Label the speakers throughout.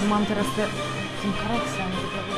Speaker 1: mam teraz tym kareksem.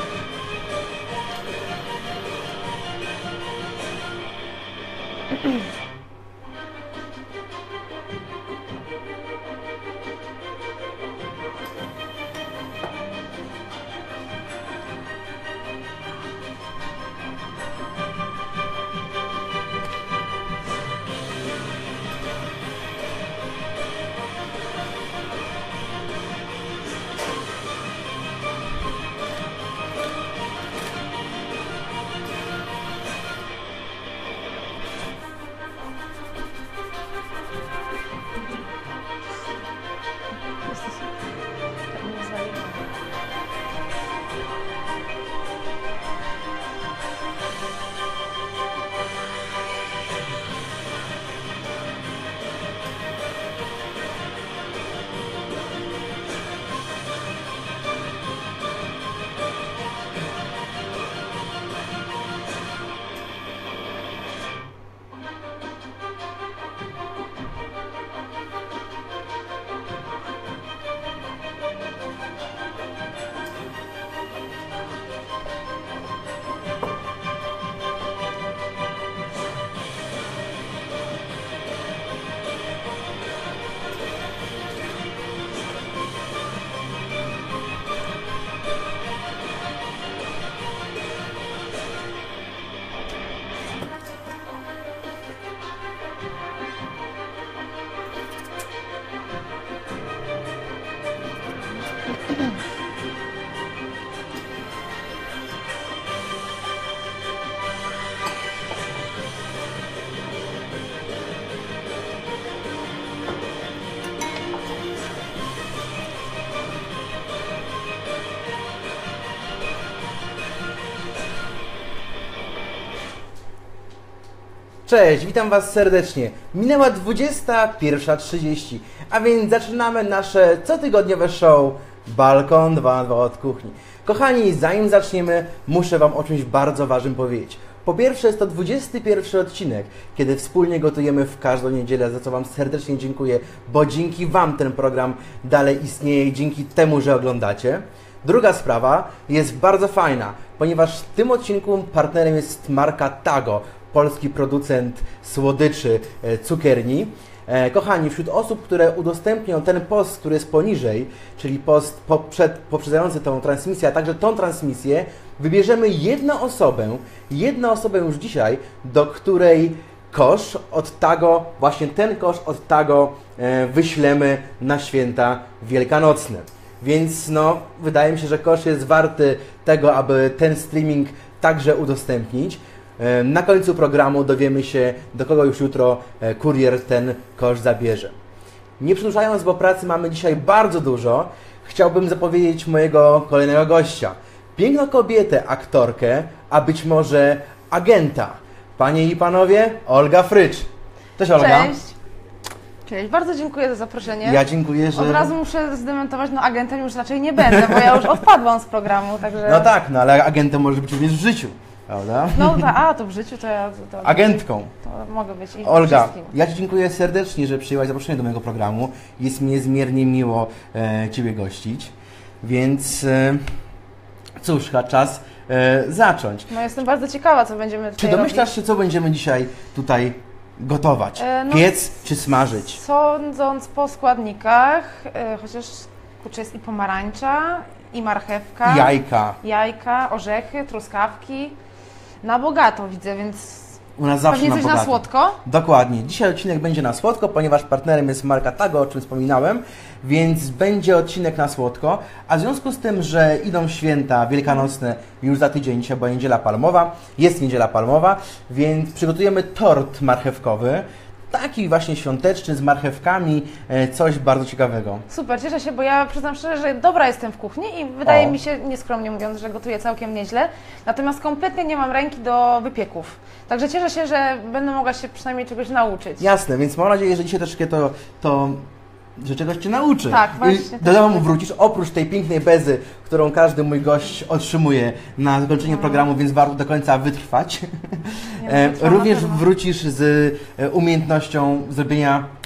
Speaker 2: Cześć, witam Was serdecznie. Minęła 21:30, a więc zaczynamy nasze cotygodniowe show Balkon 2 od kuchni. Kochani, zanim zaczniemy, muszę Wam o czymś bardzo ważnym powiedzieć. Po pierwsze, jest to 21 odcinek, kiedy wspólnie gotujemy w każdą niedzielę, za co Wam serdecznie dziękuję, bo dzięki Wam ten program dalej istnieje i dzięki temu, że oglądacie. Druga sprawa jest bardzo fajna, ponieważ w tym odcinku partnerem jest marka Tago, polski producent słodyczy cukierni. Kochani, wśród osób, które udostępnią ten post, który jest poniżej, czyli post poprzedzający tą transmisję, a także tą transmisję, wybierzemy jedną osobę już dzisiaj, do której kosz od Tago, właśnie ten kosz od Tago wyślemy na święta wielkanocne. Więc no, wydaje mi się, że kosz jest warty tego, aby ten streaming także udostępnić. Na końcu programu dowiemy się, do kogo już jutro kurier ten kosz zabierze. Nie przedłużając, bo pracy mamy dzisiaj bardzo dużo, chciałbym zapowiedzieć mojego kolejnego gościa. Piękną kobietę, aktorkę, a być może agenta. Panie i panowie, Olga Frycz. Cześć Olga.
Speaker 1: Cześć. Cześć, bardzo dziękuję za zaproszenie.
Speaker 2: Ja dziękuję, że...
Speaker 1: Od razu muszę zdementować, no agentem już raczej nie będę, bo ja już odpadłam z programu, także...
Speaker 2: No tak, no ale agentem może być również w życiu, prawda?
Speaker 1: No to w życiu to ja...
Speaker 2: Agentką.
Speaker 1: To mogę być i
Speaker 2: Olga,
Speaker 1: wszystkim.
Speaker 2: ja Ci dziękuję serdecznie, że przyjęłaś zaproszenie do mojego programu. Jest mi niezmiernie miło Ciebie gościć, więc cóż, chyba czas zacząć.
Speaker 1: No jestem bardzo ciekawa, co będziemy tutaj
Speaker 2: Czy domyślasz się, co będziemy dzisiaj tutaj gotować? Piec czy smażyć?
Speaker 1: Sądząc po składnikach, chociaż kurczę, jest i pomarańcza, i marchewka, jajka, orzechy, truskawki. Na bogato widzę, więc
Speaker 2: u nas zawsze
Speaker 1: pewnie
Speaker 2: na
Speaker 1: coś
Speaker 2: bogato.
Speaker 1: na słodko?
Speaker 2: Dokładnie. Dzisiaj odcinek będzie na słodko, ponieważ partnerem jest marka Tago, o czym wspominałem, więc będzie odcinek na słodko. A w związku z tym, że idą święta wielkanocne już za tydzień, dzisiaj była niedziela palmowa, jest niedziela palmowa, więc przygotujemy tort marchewkowy. Taki właśnie świąteczny, z marchewkami, coś bardzo ciekawego.
Speaker 1: Super, cieszę się, bo ja przyznam szczerze, że dobra jestem w kuchni i wydaje mi się, nieskromnie mówiąc, że gotuję całkiem nieźle. Natomiast kompletnie nie mam ręki do wypieków. Także cieszę się, że będę mogła się przynajmniej czegoś nauczyć.
Speaker 2: Jasne, więc mam nadzieję, że dzisiaj troszeczkę że czegoś Cię nauczy.
Speaker 1: Tak, właśnie.
Speaker 2: I do domu wrócisz, oprócz tej pięknej bezy, którą każdy mój gość otrzymuje na zakończenie programu, więc warto do końca wytrwać. Również wrócisz z umiejętnością zrobienia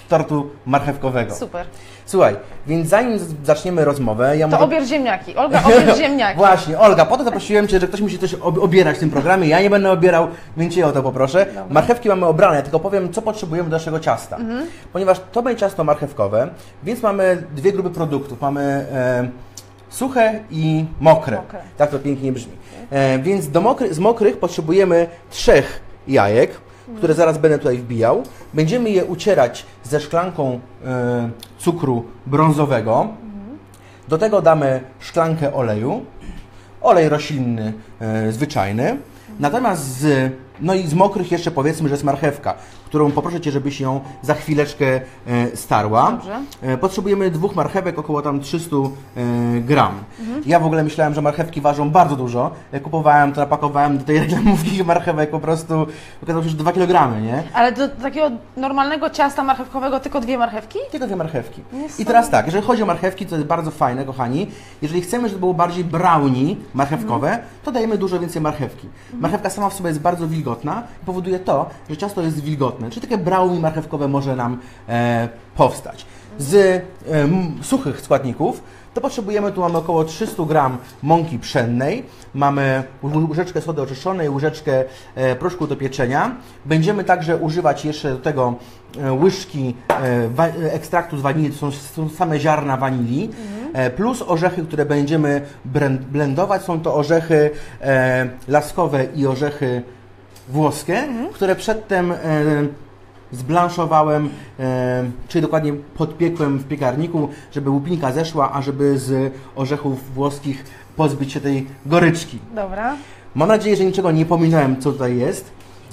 Speaker 2: tortu marchewkowego.
Speaker 1: Super.
Speaker 2: Słuchaj, więc zanim zaczniemy rozmowę,
Speaker 1: To obierz ziemniaki. Olga, obierz ziemniaki.
Speaker 2: Właśnie, Olga, po to zaprosiłem Cię, że ktoś musi coś obierać w tym programie. Ja nie będę obierał, więc Cię o to poproszę.
Speaker 1: Dobra.
Speaker 2: Marchewki mamy obrane, tylko powiem, co potrzebujemy do naszego ciasta. Ponieważ to będzie ciasto marchewkowe, więc mamy dwie grupy produktów. Mamy suche i mokre. Tak to pięknie brzmi. Więc z mokrych potrzebujemy 3 jajek, które zaraz będę tutaj wbijał. Będziemy je ucierać ze szklanką cukru brązowego. Do tego damy szklankę oleju, olej roślinny zwyczajny. Natomiast z mokrych jeszcze powiedzmy, że jest marchewka, którą poproszę Cię, żebyś ją za chwileczkę starła.
Speaker 1: Dobrze.
Speaker 2: Potrzebujemy 2 marchewek, około tam 300 gram. Ja w ogóle myślałem, że marchewki ważą bardzo dużo. Jak kupowałem, to napakowałem do tej reklamówki marchewek po prostu, okazało się, że 2 kg, nie?
Speaker 1: Ale do takiego normalnego ciasta marchewkowego tylko 2 marchewki?
Speaker 2: Tylko 2 marchewki. I teraz tak, jeżeli chodzi o marchewki, to jest bardzo fajne, kochani. Jeżeli chcemy, żeby było bardziej brownie marchewkowe, to dajemy dużo więcej marchewki. Marchewka sama w sobie jest bardzo wilgotna i powoduje to, że ciasto jest wilgotne. Czyli takie brownie marchewkowe może nam powstać. Z suchych składników to potrzebujemy, tu mamy około 300 gram mąki pszennej, mamy łyżeczkę sody oczyszczonej, łyżeczkę proszku do pieczenia. Będziemy także używać jeszcze do tego łyżki ekstraktu z wanilii, to są same ziarna wanilii, plus orzechy, które będziemy blendować. Są to orzechy laskowe i orzechy włoskie, które przedtem zblanszowałem, czyli dokładnie podpiekłem w piekarniku, żeby łupinka zeszła, a żeby z orzechów włoskich pozbyć się tej goryczki.
Speaker 1: Dobra.
Speaker 2: Mam nadzieję, że niczego nie pominąłem, co tutaj jest.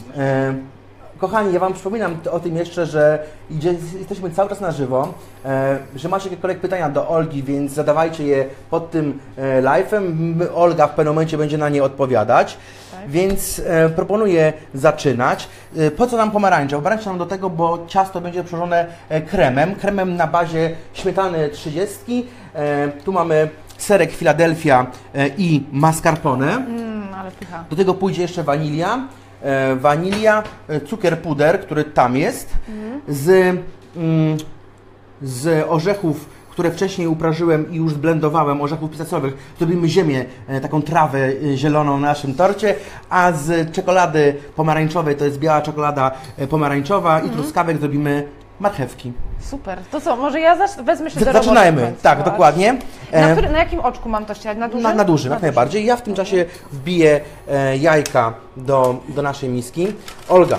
Speaker 2: Kochani, ja Wam przypominam o tym jeszcze, że jesteśmy cały czas na żywo, że macie jakiekolwiek pytania do Olgi, więc zadawajcie je pod tym live'em. Olga w pewnym momencie będzie na nie odpowiadać. Tak. Więc proponuję zaczynać. Po co nam pomarańcza? Pomarańcza nam do tego, bo ciasto będzie przełożone kremem na bazie śmietany 30. Tu mamy serek Philadelphia i mascarpone.
Speaker 1: Ale pycha.
Speaker 2: Do tego pójdzie jeszcze wanilia, cukier puder, który tam jest, z orzechów, które wcześniej uprażyłem i już zblendowałem, orzechów pistacowych, zrobimy ziemię, taką trawę zieloną na naszym torcie, a z czekolady pomarańczowej, to jest biała czekolada pomarańczowa i truskawek zrobimy marchewki.
Speaker 1: Super. To co, może ja wezmę się do roboty.
Speaker 2: Zaczynajmy, tak, dokładnie.
Speaker 1: Na jakim oczku mam to ściać? Na dużym?
Speaker 2: Na dużym, jak najbardziej. Ja w tym czasie wbiję jajka do naszej miski. Olga.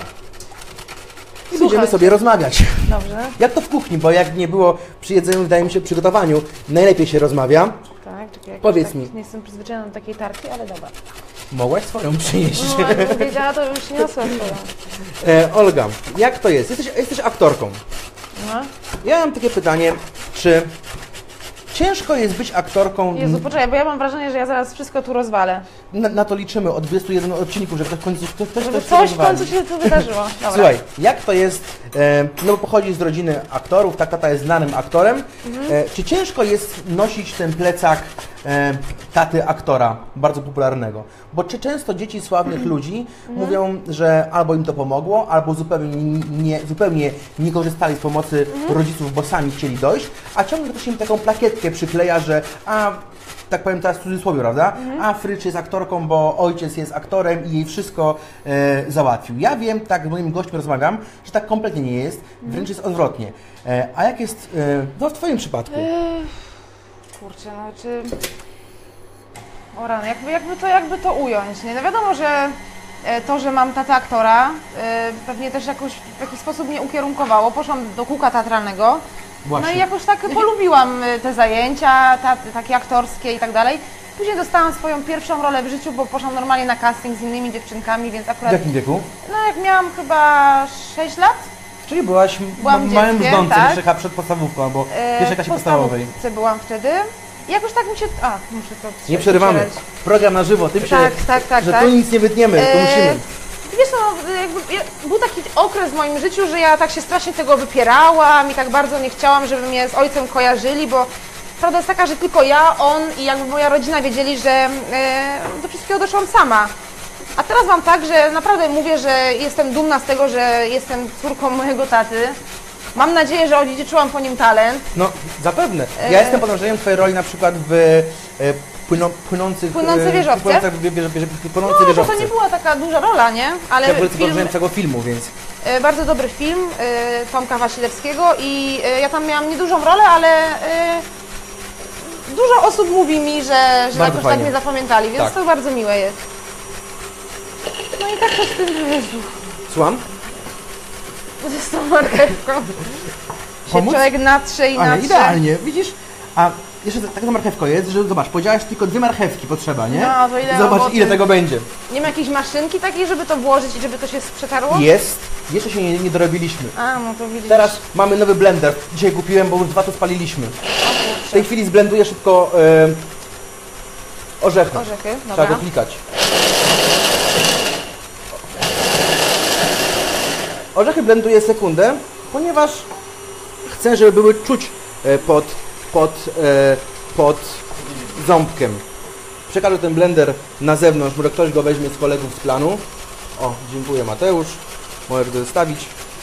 Speaker 2: I będziemy sobie rozmawiać.
Speaker 1: Dobrze.
Speaker 2: Jak to w kuchni, bo jak nie było przy jedzeniu, wydaje mi się, przygotowaniu, najlepiej się rozmawia.
Speaker 1: Tak, czekaj,
Speaker 2: powiedz mi.
Speaker 1: Nie jestem przyzwyczajona do takiej tarki, ale dobra.
Speaker 2: Mogłaś swoją przynieść.
Speaker 1: No, jakbym wiedziała, to już niosła swoją.
Speaker 2: Olga, jak to jest? Jesteś aktorką.
Speaker 1: No.
Speaker 2: Ja mam takie pytanie, czy ciężko jest być aktorką?
Speaker 1: Jezu, poczekaj, bo ja mam wrażenie, że ja zaraz wszystko tu rozwalę.
Speaker 2: Na to liczymy od 21 odcinków, żeby ktoś
Speaker 1: coś w końcu się tu wydarzyło. Dobra.
Speaker 2: Słuchaj, jak to jest, no bo pochodzi z rodziny aktorów, tak, tata jest znanym aktorem. Czy ciężko jest nosić ten plecak taty aktora, bardzo popularnego? Bo czy często dzieci sławnych ludzi mówią, że albo im to pomogło, albo zupełnie nie korzystali z pomocy rodziców, bo sami chcieli dojść, a ciągle ktoś im taką plakietkę przykleja, że tak powiem teraz w cudzysłowie, prawda? A Frycz jest aktorką, bo ojciec jest aktorem i jej wszystko załatwił. Ja wiem, tak z moimi gośćmi rozmawiam, że tak kompletnie nie jest, wręcz jest odwrotnie. A jak jest w Twoim przypadku?
Speaker 1: Kurczę, no czy... O rany, jakby to ująć, nie? No wiadomo, że to, że mam tatę aktora, pewnie też w jakiś sposób mnie ukierunkowało. Poszłam do kółka teatralnego.
Speaker 2: Właśnie.
Speaker 1: No i jakoś tak polubiłam te zajęcia, takie aktorskie i tak dalej. Później dostałam swoją pierwszą rolę w życiu, bo poszłam normalnie na casting z innymi dziewczynkami, więc akurat...
Speaker 2: W jakim wieku?
Speaker 1: No jak miałam chyba 6 lat.
Speaker 2: Czyli byłaś małym brzdącym, tak? Przed podstawówką, albo pierwszej klasie podstawowej.
Speaker 1: Byłam wtedy. I jakoś tak mi się... muszę to...
Speaker 2: Nie przerywamy. Program na żywo, że tu nic nie wytniemy, to musimy.
Speaker 1: Wiesz no, był taki okres w moim życiu, że ja tak się strasznie tego wypierałam i tak bardzo nie chciałam, żeby mnie z ojcem kojarzyli, bo prawda jest taka, że tylko ja, on i jakby moja rodzina wiedzieli, że do wszystkiego doszłam sama. A teraz mam tak, że naprawdę mówię, że jestem dumna z tego, że jestem córką mojego taty. Mam nadzieję, że odziedziczyłam po nim talent.
Speaker 2: No, zapewne. Ja jestem pod wrażeniem twojej roli na przykład w płynące wieżowce. Płynące wieżowce.
Speaker 1: To nie była taka duża rola, nie? Ale
Speaker 2: ja pod wrażeniem tego filmu, więc...
Speaker 1: Bardzo dobry film Tomka Wasilewskiego i ja tam miałam niedużą rolę, ale dużo osób mówi mi, że jakoś tak mnie zapamiętali, więc to bardzo miłe jest. No i tak to z tym Jezu.
Speaker 2: Słucham?
Speaker 1: Z tą marchewką. Się człowiek natrze i natrze.
Speaker 2: Idealnie, widzisz? A jeszcze taka marchewka jest, że zobacz, powiedziałaś tylko 2 marchewki potrzeba, nie?
Speaker 1: No, to ile
Speaker 2: zobacz,
Speaker 1: roboty.
Speaker 2: ile tego będzie.
Speaker 1: Nie ma jakiejś maszynki takiej, żeby to włożyć i żeby to się przetarło?
Speaker 2: Jest. Jeszcze się nie dorobiliśmy.
Speaker 1: A, no to widzisz.
Speaker 2: Teraz mamy nowy blender. Dzisiaj kupiłem, bo już 2 to spaliliśmy. W tej chwili zblenduję szybko orzechy.
Speaker 1: Orzechy, dobra.
Speaker 2: Trzeba go klikać. Orzechy blenduję sekundę, ponieważ chcę, żeby były czuć pod ząbkiem. Przekażę ten blender na zewnątrz, może ktoś go weźmie z kolegów z planu. O, dziękuję Mateusz. Możesz go zostawić.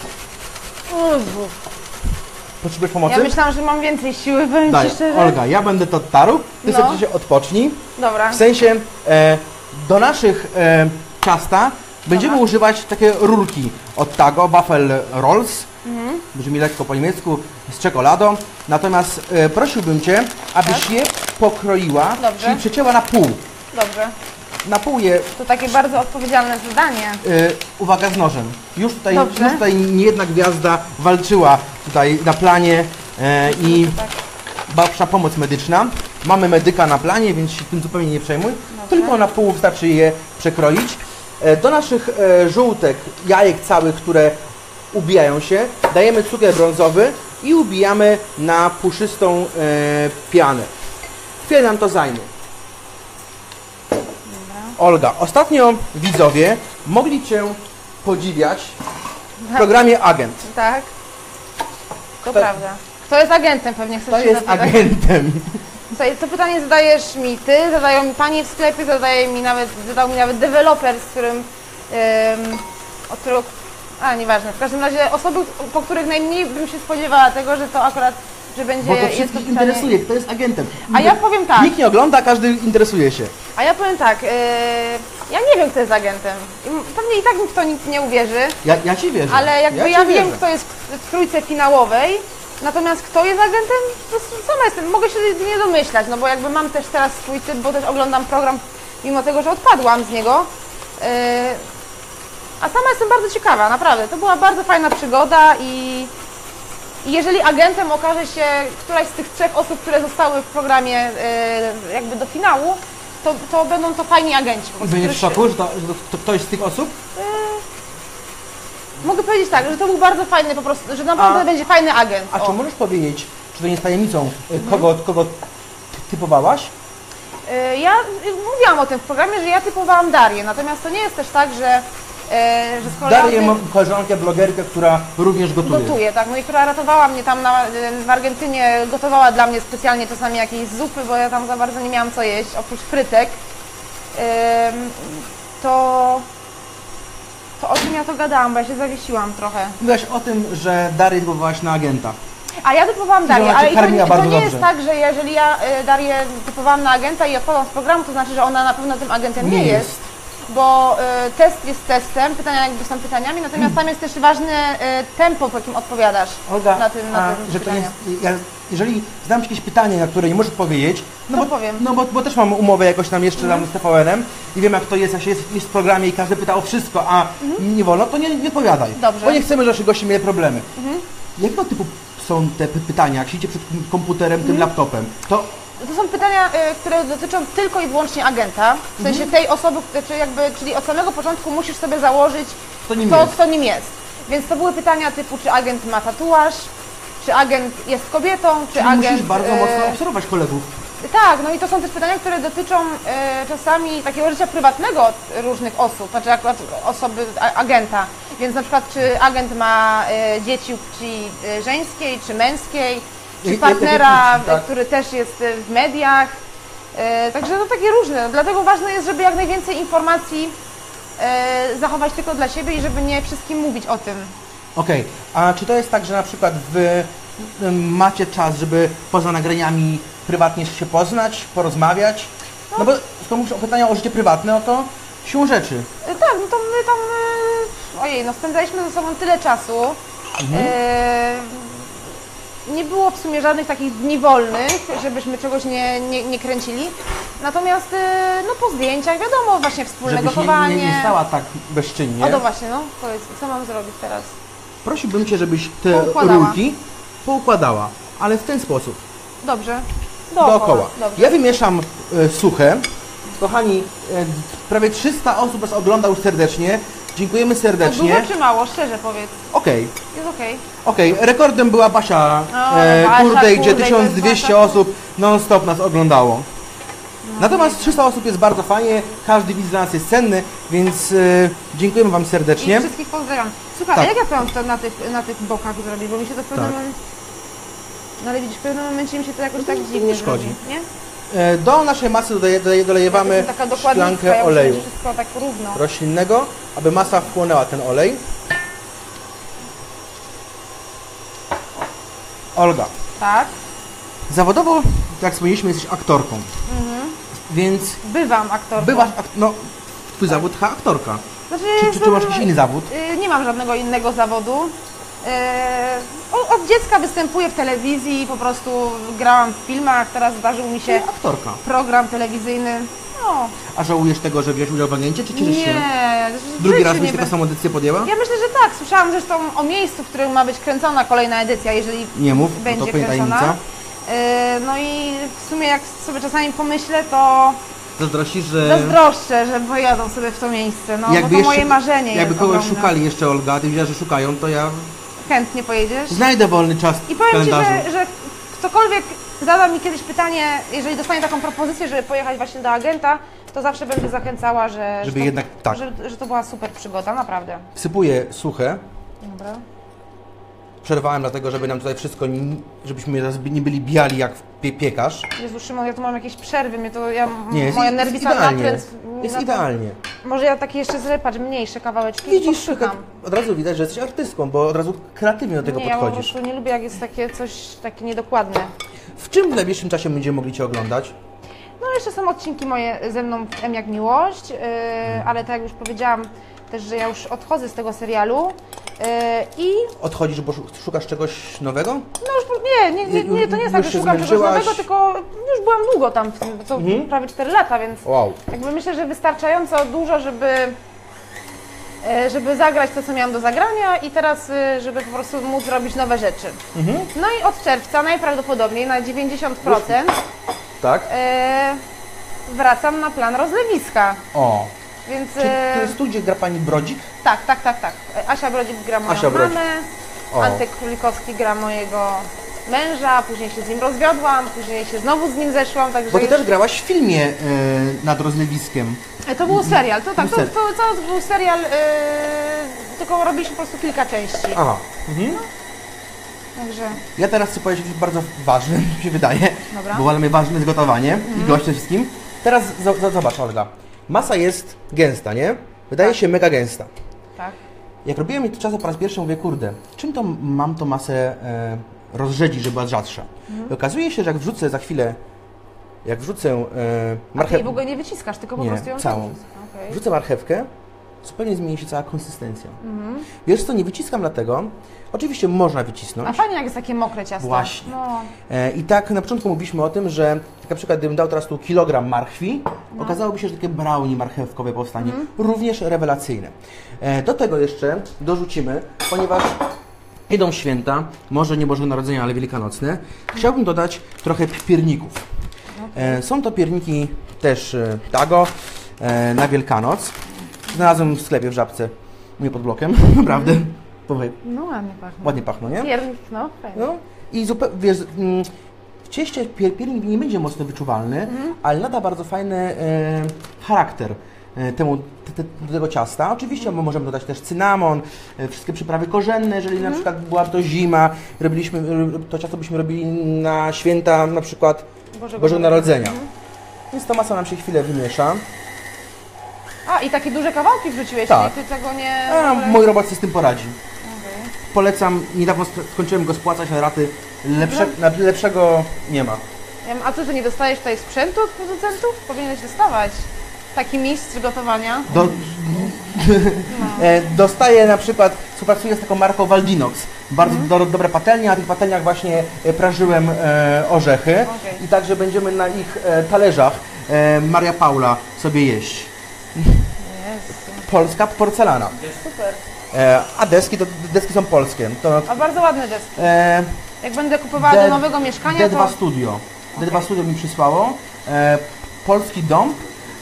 Speaker 2: Potrzebujesz pomocy?
Speaker 1: Ja myślałam, że mam więcej siły, powiem
Speaker 2: Daj,
Speaker 1: ci szczerze.
Speaker 2: Olga, ja będę to tarł, ty
Speaker 1: No.
Speaker 2: sobie się odpocznij.
Speaker 1: Dobra.
Speaker 2: W sensie do naszych ciasta będziemy używać takie rurki od Tago, Waffle Rolls. Brzmi lekko po niemiecku, z czekoladą. Natomiast prosiłbym Cię, abyś je pokroiła,
Speaker 1: Dobrze.
Speaker 2: czyli przecięła na pół.
Speaker 1: Dobrze.
Speaker 2: Na pół je,
Speaker 1: To takie bardzo odpowiedzialne zadanie.
Speaker 2: uwaga, z nożem. Już
Speaker 1: Dobrze.
Speaker 2: tutaj niejedna gwiazda walczyła tutaj na planie i babsza pomoc medyczna. Mamy medyka na planie, więc się tym zupełnie nie przejmuj. Tylko na pół wystarczy je przekroić. Do naszych żółtek, jajek całych, które ubijają się, dajemy cukier brązowy i ubijamy na puszystą pianę. Chwilę nam to zajmie. Olga, ostatnio widzowie mogli Cię podziwiać w programie Agent.
Speaker 1: Tak. To prawda. Kto jest agentem, pewnie chcesz
Speaker 2: To
Speaker 1: się
Speaker 2: jest
Speaker 1: zapytać.
Speaker 2: agentem.
Speaker 1: Słuchaj, to pytanie zadajesz mi ty, zadają mi pani w sklepie, zadał mi nawet deweloper, z którym, od którego, nieważne, w każdym razie osoby, po których najmniej bym się spodziewała tego, że to akurat, że będzie,
Speaker 2: Bo to
Speaker 1: jest to
Speaker 2: wszystkich
Speaker 1: pytanie.
Speaker 2: interesuje, kto jest agentem.
Speaker 1: A ja powiem tak.
Speaker 2: Nikt nie ogląda, każdy interesuje się.
Speaker 1: A ja powiem tak, ja nie wiem, kto jest agentem. Pewnie i tak mi w to nikt nie uwierzy,
Speaker 2: Ja Ci wierzę.
Speaker 1: ale jakby ja
Speaker 2: Ci
Speaker 1: wiem,
Speaker 2: wierzę.
Speaker 1: kto jest w trójce finałowej, natomiast kto jest agentem, to sama jestem, mogę się nie domyślać, no bo jakby mam też teraz swój typ, bo też oglądam program, mimo tego, że odpadłam z niego. A sama jestem bardzo ciekawa, naprawdę. To była bardzo fajna przygoda i jeżeli agentem okaże się któraś z tych 3 osób, które zostały w programie jakby do finału, to będą to fajni agenci.
Speaker 2: Będziesz w szoku, że to ktoś z tych osób?
Speaker 1: Mogę powiedzieć tak, że to był bardzo fajny po prostu, że naprawdę będzie fajny agent.
Speaker 2: A czy możesz powiedzieć, czy to nie jest tajemnicą, kogo typowałaś?
Speaker 1: Ja mówiłam o tym w programie, że ja typowałam Darię, natomiast to nie jest też tak, że z kolei
Speaker 2: Darię mam koleżankę, blogerkę, która również gotuje.
Speaker 1: gotuje, tak, no i która ratowała mnie tam w Argentynie, gotowała dla mnie specjalnie czasami jakieś zupy, bo ja tam za bardzo nie miałam co jeść, oprócz frytek. To o czym ja to gadałam, bo ja się zawiesiłam trochę.
Speaker 2: Mówiłaś o tym, że Darię typowałaś na agenta.
Speaker 1: A ja typowałam Darię,
Speaker 2: ona cię
Speaker 1: ale
Speaker 2: karmiła
Speaker 1: to
Speaker 2: bardzo
Speaker 1: nie jest
Speaker 2: dobrze.
Speaker 1: tak, że jeżeli ja Darię typowałam na agenta i odpadłam z programu, to znaczy, że ona na pewno tym agentem nie jest. Bo test jest testem, pytania jakby są pytaniami, natomiast tam jest też ważne tempo, w jakim odpowiadasz
Speaker 2: Olga,
Speaker 1: na tym
Speaker 2: że to
Speaker 1: pytaniu.
Speaker 2: jeżeli znam jakieś pytanie, na które nie możesz odpowiedzieć,
Speaker 1: To powiem.
Speaker 2: bo też mam umowę jakoś tam jeszcze tam z TVN-em i wiem jak to jest, jak się jest w programie i każdy pyta o wszystko, a nie wolno, to nie odpowiadaj.
Speaker 1: Dobrze.
Speaker 2: Bo nie chcemy, że nasi goście mieli problemy. Jakiego typu są te pytania, jak siedzicie przed komputerem, tym laptopem? To
Speaker 1: To są pytania, które dotyczą tylko i wyłącznie agenta, w sensie tej osoby, czyli od samego początku musisz sobie założyć, kto nim jest. Więc to były pytania typu, czy agent ma tatuaż, czy agent jest kobietą, czy agent...
Speaker 2: Musisz bardzo mocno obserwować kolegów.
Speaker 1: Tak, no i to są też pytania, które dotyczą czasami takiego życia prywatnego różnych osób, znaczy akurat osoby, agenta. Więc na przykład, czy agent ma dzieci płci żeńskiej, czy męskiej, czy partnera,
Speaker 2: płci, tak?
Speaker 1: który też jest w mediach. Także to takie różne. Dlatego ważne jest, żeby jak najwięcej informacji zachować tylko dla siebie i żeby nie wszystkim mówić o tym.
Speaker 2: Okej, a czy to jest tak, że na przykład wy macie czas, żeby poza nagraniami prywatnie się poznać, porozmawiać? No bo skoro mówisz o pytania o życie prywatne, no to siłą rzeczy.
Speaker 1: Tak, no to my tam, ojej, no spędzaliśmy ze sobą tyle czasu. Nie było w sumie żadnych takich dni wolnych, żebyśmy czegoś nie kręcili. Natomiast no po zdjęciach, wiadomo, właśnie wspólne
Speaker 2: Żebyś
Speaker 1: gotowanie.
Speaker 2: nie stała tak bezczynnie.
Speaker 1: O to właśnie, no powiedz, co mam zrobić teraz?
Speaker 2: Prosiłbym Cię, żebyś te
Speaker 1: Poukładała.
Speaker 2: rurki poukładała, ale w ten sposób.
Speaker 1: Dobrze.
Speaker 2: Dookoła.
Speaker 1: Dobrze.
Speaker 2: Ja wymieszam suche. Kochani, prawie 300 osób nas ogląda już serdecznie. Dziękujemy
Speaker 1: To
Speaker 2: serdecznie.
Speaker 1: dużo czy mało? Szczerze powiedz.
Speaker 2: Okej.
Speaker 1: Jest okej.
Speaker 2: Okej, rekordem była Basia
Speaker 1: Basia,
Speaker 2: Kurdej, gdzie
Speaker 1: Kurdej,
Speaker 2: 1200
Speaker 1: to jest
Speaker 2: osób non-stop nas oglądało. Natomiast 300 osób jest bardzo fajnie, każdy widz dla nas jest cenny, więc dziękujemy Wam
Speaker 1: I
Speaker 2: serdecznie.
Speaker 1: wszystkich pozdrawiam. Słuchaj,
Speaker 2: Tak.
Speaker 1: a jak ja mam to na tych bokach zrobić? Bo mi się to w pewnym
Speaker 2: Tak.
Speaker 1: momencie... No ale widzisz, w pewnym momencie mi się to jakoś tak
Speaker 2: to
Speaker 1: dziwnie
Speaker 2: nie szkodzi.
Speaker 1: zrobi, nie?
Speaker 2: Do naszej masy dolejemy
Speaker 1: Jestem taka dokładnicka,
Speaker 2: szklankę
Speaker 1: ja muszę
Speaker 2: oleju
Speaker 1: mieć wszystko tak równo.
Speaker 2: roślinnego, aby masa wchłonęła ten olej. Olga,
Speaker 1: Tak.
Speaker 2: zawodowo, jak wspomnieliśmy, jesteś aktorką, więc
Speaker 1: Bywam aktorką.
Speaker 2: bywasz, no, twój zawód aktorka.
Speaker 1: Znaczy,
Speaker 2: Czy masz jakiś inny zawód?
Speaker 1: Nie mam żadnego innego zawodu. Od dziecka występuję w telewizji, po prostu grałam w filmach, teraz zdarzył mi się
Speaker 2: Aktorka.
Speaker 1: program telewizyjny. No,
Speaker 2: A żałujesz tego, że wziąłeś udział w agencie, czy cieszysz się?
Speaker 1: nie. w
Speaker 2: Drugi
Speaker 1: życiu
Speaker 2: raz
Speaker 1: nie
Speaker 2: byś taką
Speaker 1: będę-
Speaker 2: samą edycję podjęła?
Speaker 1: Ja myślę, że tak. Słyszałam zresztą o miejscu, w którym ma być kręcona kolejna edycja, jeżeli
Speaker 2: Nie mów, bo
Speaker 1: będzie
Speaker 2: to pewnie
Speaker 1: kręcona.
Speaker 2: tajemnica.
Speaker 1: No i w sumie jak sobie czasami pomyślę, to
Speaker 2: Zazdrościsz, że...
Speaker 1: zazdroszczę, że pojadą sobie w to miejsce. No, bo to
Speaker 2: jeszcze-
Speaker 1: moje marzenie
Speaker 2: Jakby
Speaker 1: jest
Speaker 2: kogoś
Speaker 1: ogromne.
Speaker 2: szukali jeszcze, Olga, a ty wiedziała, że szukają, to ja
Speaker 1: Chętnie pojedziesz.
Speaker 2: znajdę wolny czas
Speaker 1: I
Speaker 2: w
Speaker 1: powiem Ci,
Speaker 2: kalendarzu.
Speaker 1: że ktokolwiek zada mi kiedyś pytanie, jeżeli dostanie taką propozycję, żeby pojechać właśnie do agenta, to zawsze będę zachęcała,
Speaker 2: Żeby
Speaker 1: to,
Speaker 2: jednak tak.
Speaker 1: że to była super przygoda, naprawdę.
Speaker 2: Wsypuję suche.
Speaker 1: Dobra.
Speaker 2: Przerwałem dlatego, żeby nam tutaj wszystko, żebyśmy teraz nie byli biali jak piekarz.
Speaker 1: Jezu, Szymon, ja tu mam jakieś przerwy, mnie to,
Speaker 2: Nie, jest,
Speaker 1: moja
Speaker 2: jest
Speaker 1: nerwica
Speaker 2: idealnie.
Speaker 1: nakręt.
Speaker 2: Jest
Speaker 1: na to-
Speaker 2: idealnie.
Speaker 1: Może ja takie jeszcze zrypać, mniejsze kawałeczki
Speaker 2: Widzisz,
Speaker 1: popsykam.
Speaker 2: od razu widać, że jesteś artystką, bo od razu kreatywnie do tego
Speaker 1: Nie, ja po
Speaker 2: podchodzisz.
Speaker 1: prostu nie lubię, jak jest takie coś takie niedokładne.
Speaker 2: W czym w najbliższym czasie będziemy mogli Cię oglądać?
Speaker 1: No jeszcze są odcinki moje ze mną w M jak Miłość, ale tak jak już powiedziałam też, że ja już odchodzę z tego serialu i
Speaker 2: Odchodzisz, bo szukasz czegoś nowego?
Speaker 1: no już nie, to nie jest tak,
Speaker 2: Już
Speaker 1: że
Speaker 2: się
Speaker 1: szukam czegoś
Speaker 2: zmęczyłaś?
Speaker 1: nowego, tylko już byłam długo tam, w tym, co prawie 4 lata, więc
Speaker 2: Wow.
Speaker 1: jakby myślę, że wystarczająco dużo, żeby zagrać to, co miałam do zagrania i teraz, żeby po prostu móc robić nowe rzeczy. No i od czerwca najprawdopodobniej na 90%
Speaker 2: Tak?
Speaker 1: wracam na plan rozlewiska,
Speaker 2: O.
Speaker 1: więc
Speaker 2: Czy to jest tu, gdzie gra Pani Brodzik?
Speaker 1: tak. Asia Brodzik gra moją
Speaker 2: Asia Brodzik.
Speaker 1: mamę,
Speaker 2: O.
Speaker 1: Antek Królikowski gra mojego męża, później się z nim rozwiodłam, później się znowu z nim zeszłam, także
Speaker 2: Bo Ty
Speaker 1: już...
Speaker 2: też grałaś w filmie nad rozlewiskiem.
Speaker 1: To był serial, to tak,
Speaker 2: Był
Speaker 1: to był serial, tylko robiliśmy po prostu kilka części.
Speaker 2: Aha.
Speaker 1: Także
Speaker 2: Ja teraz chcę powiedzieć o czymś bardzo ważnym, mi się wydaje.
Speaker 1: Dobra.
Speaker 2: Bo dla mnie ważne jest gotowanie i goście wszystkim. Teraz zobacz, Olga. Masa jest gęsta, nie? Wydaje się mega gęsta.
Speaker 1: tak.
Speaker 2: Jak robiłem jej to czasem po raz pierwszy, mówię, kurde, czym to mam tą masę rozrzedzić, żeby była rzadsza? I okazuje się, że jak wrzucę za chwilę,
Speaker 1: A ty
Speaker 2: marchewkę,
Speaker 1: jej w ogóle nie wyciskasz, tylko po
Speaker 2: Nie,
Speaker 1: prostu ją
Speaker 2: całą.
Speaker 1: Okej.
Speaker 2: wrzucę marchewkę, zupełnie zmieni się cała konsystencja. Wiesz co, nie wyciskam dlatego, oczywiście można
Speaker 1: A
Speaker 2: wycisnąć.
Speaker 1: fajnie, jak jest takie mokre ciasto.
Speaker 2: Właśnie.
Speaker 1: No.
Speaker 2: I tak na początku mówiliśmy o tym, że tak na przykład gdybym dał teraz tu kilogram marchwi, okazałoby się, że takie brownie marchewkowe powstanie, również rewelacyjne. Do tego jeszcze dorzucimy, ponieważ idą święta, może nie Bożego Narodzenia, ale wielkanocne, chciałbym dodać trochę pierników. Są to pierniki też Dago na Wielkanoc. Znalazłem w sklepie w Żabce, nie pod blokiem, naprawdę.
Speaker 1: No ładnie pachnie.
Speaker 2: Ładnie pachną, nie?
Speaker 1: Piernik, no fajnie.
Speaker 2: No i zupełnie, wiesz, w cieście piernik nie będzie mocno wyczuwalny, ale nada bardzo fajny charakter do tego ciasta. Oczywiście możemy dodać też cynamon, wszystkie przyprawy korzenne, jeżeli na przykład była to zima, to ciasto byśmy robili na święta na przykład Bożego Narodzenia. Więc ta masa nam się chwilę wymiesza.
Speaker 1: A, i takie duże kawałki wrzuciłeś,
Speaker 2: Tak.
Speaker 1: czyli ty tego nie...
Speaker 2: A mój robot sobie z tym poradzi.
Speaker 1: Okej.
Speaker 2: polecam, niedawno skończyłem go spłacać na raty, lepszego nie ma.
Speaker 1: A co, ty nie dostajesz tutaj sprzętu od producentów? Powinieneś dostawać. Taki mistrz gotowania.
Speaker 2: Dostaję na przykład, współpracuję z taką marką Valdinox. Bardzo dobre patelnie, na tych patelniach właśnie prażyłem orzechy. I także będziemy na ich talerzach Maria Paula sobie jeść. Polska porcelana.
Speaker 1: Super.
Speaker 2: A deski są polskie.
Speaker 1: A bardzo ładne deski. Jak będę kupowała do nowego mieszkania,
Speaker 2: D2 Studio. D2 Studio mi przysłało. Polski dąb.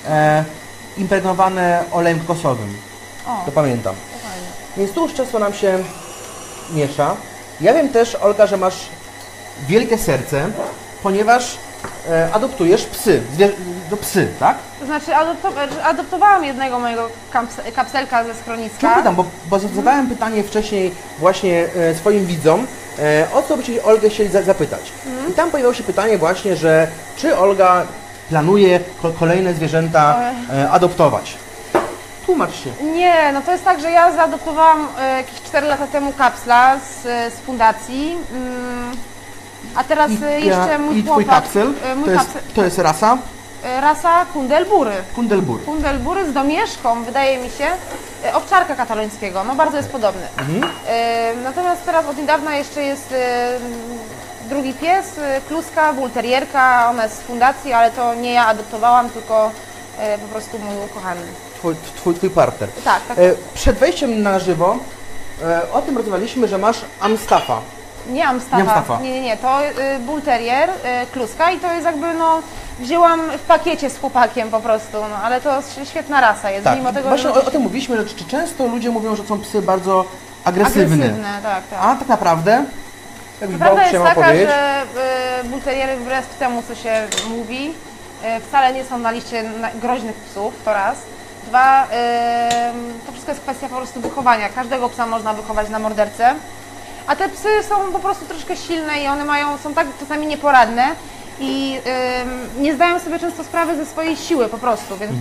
Speaker 2: Impregnowane olejem kokosowym. To pamiętam.
Speaker 1: To fajnie.
Speaker 2: Więc tu już często nam się miesza. Ja wiem też, Olga, że masz wielkie serce, ponieważ adoptujesz psy. Psy, tak?
Speaker 1: To znaczy adoptowałam jednego mojego kapselka ze schroniska.
Speaker 2: Pytam, bo zadałem pytanie wcześniej właśnie swoim widzom, o co byście Olgę chcieli zapytać. I tam pojawiło się pytanie właśnie, że czy Olga planuje kolejne zwierzęta adoptować. Tłumacz się.
Speaker 1: Nie, no to jest tak, że ja zaadoptowałam jakieś 4 lata temu kapsla z fundacji, a teraz jeszcze mój
Speaker 2: twój
Speaker 1: chłopak...
Speaker 2: kapsel, to jest rasa?
Speaker 1: Rasa Kundelbury.
Speaker 2: Kundelbury
Speaker 1: Z domieszką, wydaje mi się, owczarka katalońskiego, no bardzo jest podobny. Natomiast teraz od niedawna jeszcze jest drugi pies, kluska, bulterierka, ona jest z fundacji, ale to nie ja adoptowałam, tylko po prostu mój ukochany.
Speaker 2: Twój partner.
Speaker 1: Tak.
Speaker 2: Przed wejściem na żywo o tym rozmawialiśmy, że masz Amstaffa.
Speaker 1: Nie Amstaffa. Nie. To bulterier, kluska i to jest jakby, no, wzięłam w pakiecie z chłopakiem po prostu, no, ale to świetna rasa jest.
Speaker 2: Tak,
Speaker 1: mimo tego,
Speaker 2: właśnie
Speaker 1: że
Speaker 2: o tym mówiliśmy, że często ludzie mówią, że są psy bardzo agresywne.
Speaker 1: Tak.
Speaker 2: A tak naprawdę?
Speaker 1: Prawda jest taka, że bulteriery wbrew temu, co się mówi, wcale nie są na liście groźnych psów, to raz. Dwa, to wszystko jest kwestia po prostu wychowania. Każdego psa można wychować na mordercę, a te psy są po prostu troszkę silne i one są tak czasami nieporadne i nie zdają sobie często sprawy ze swojej siły po prostu, więc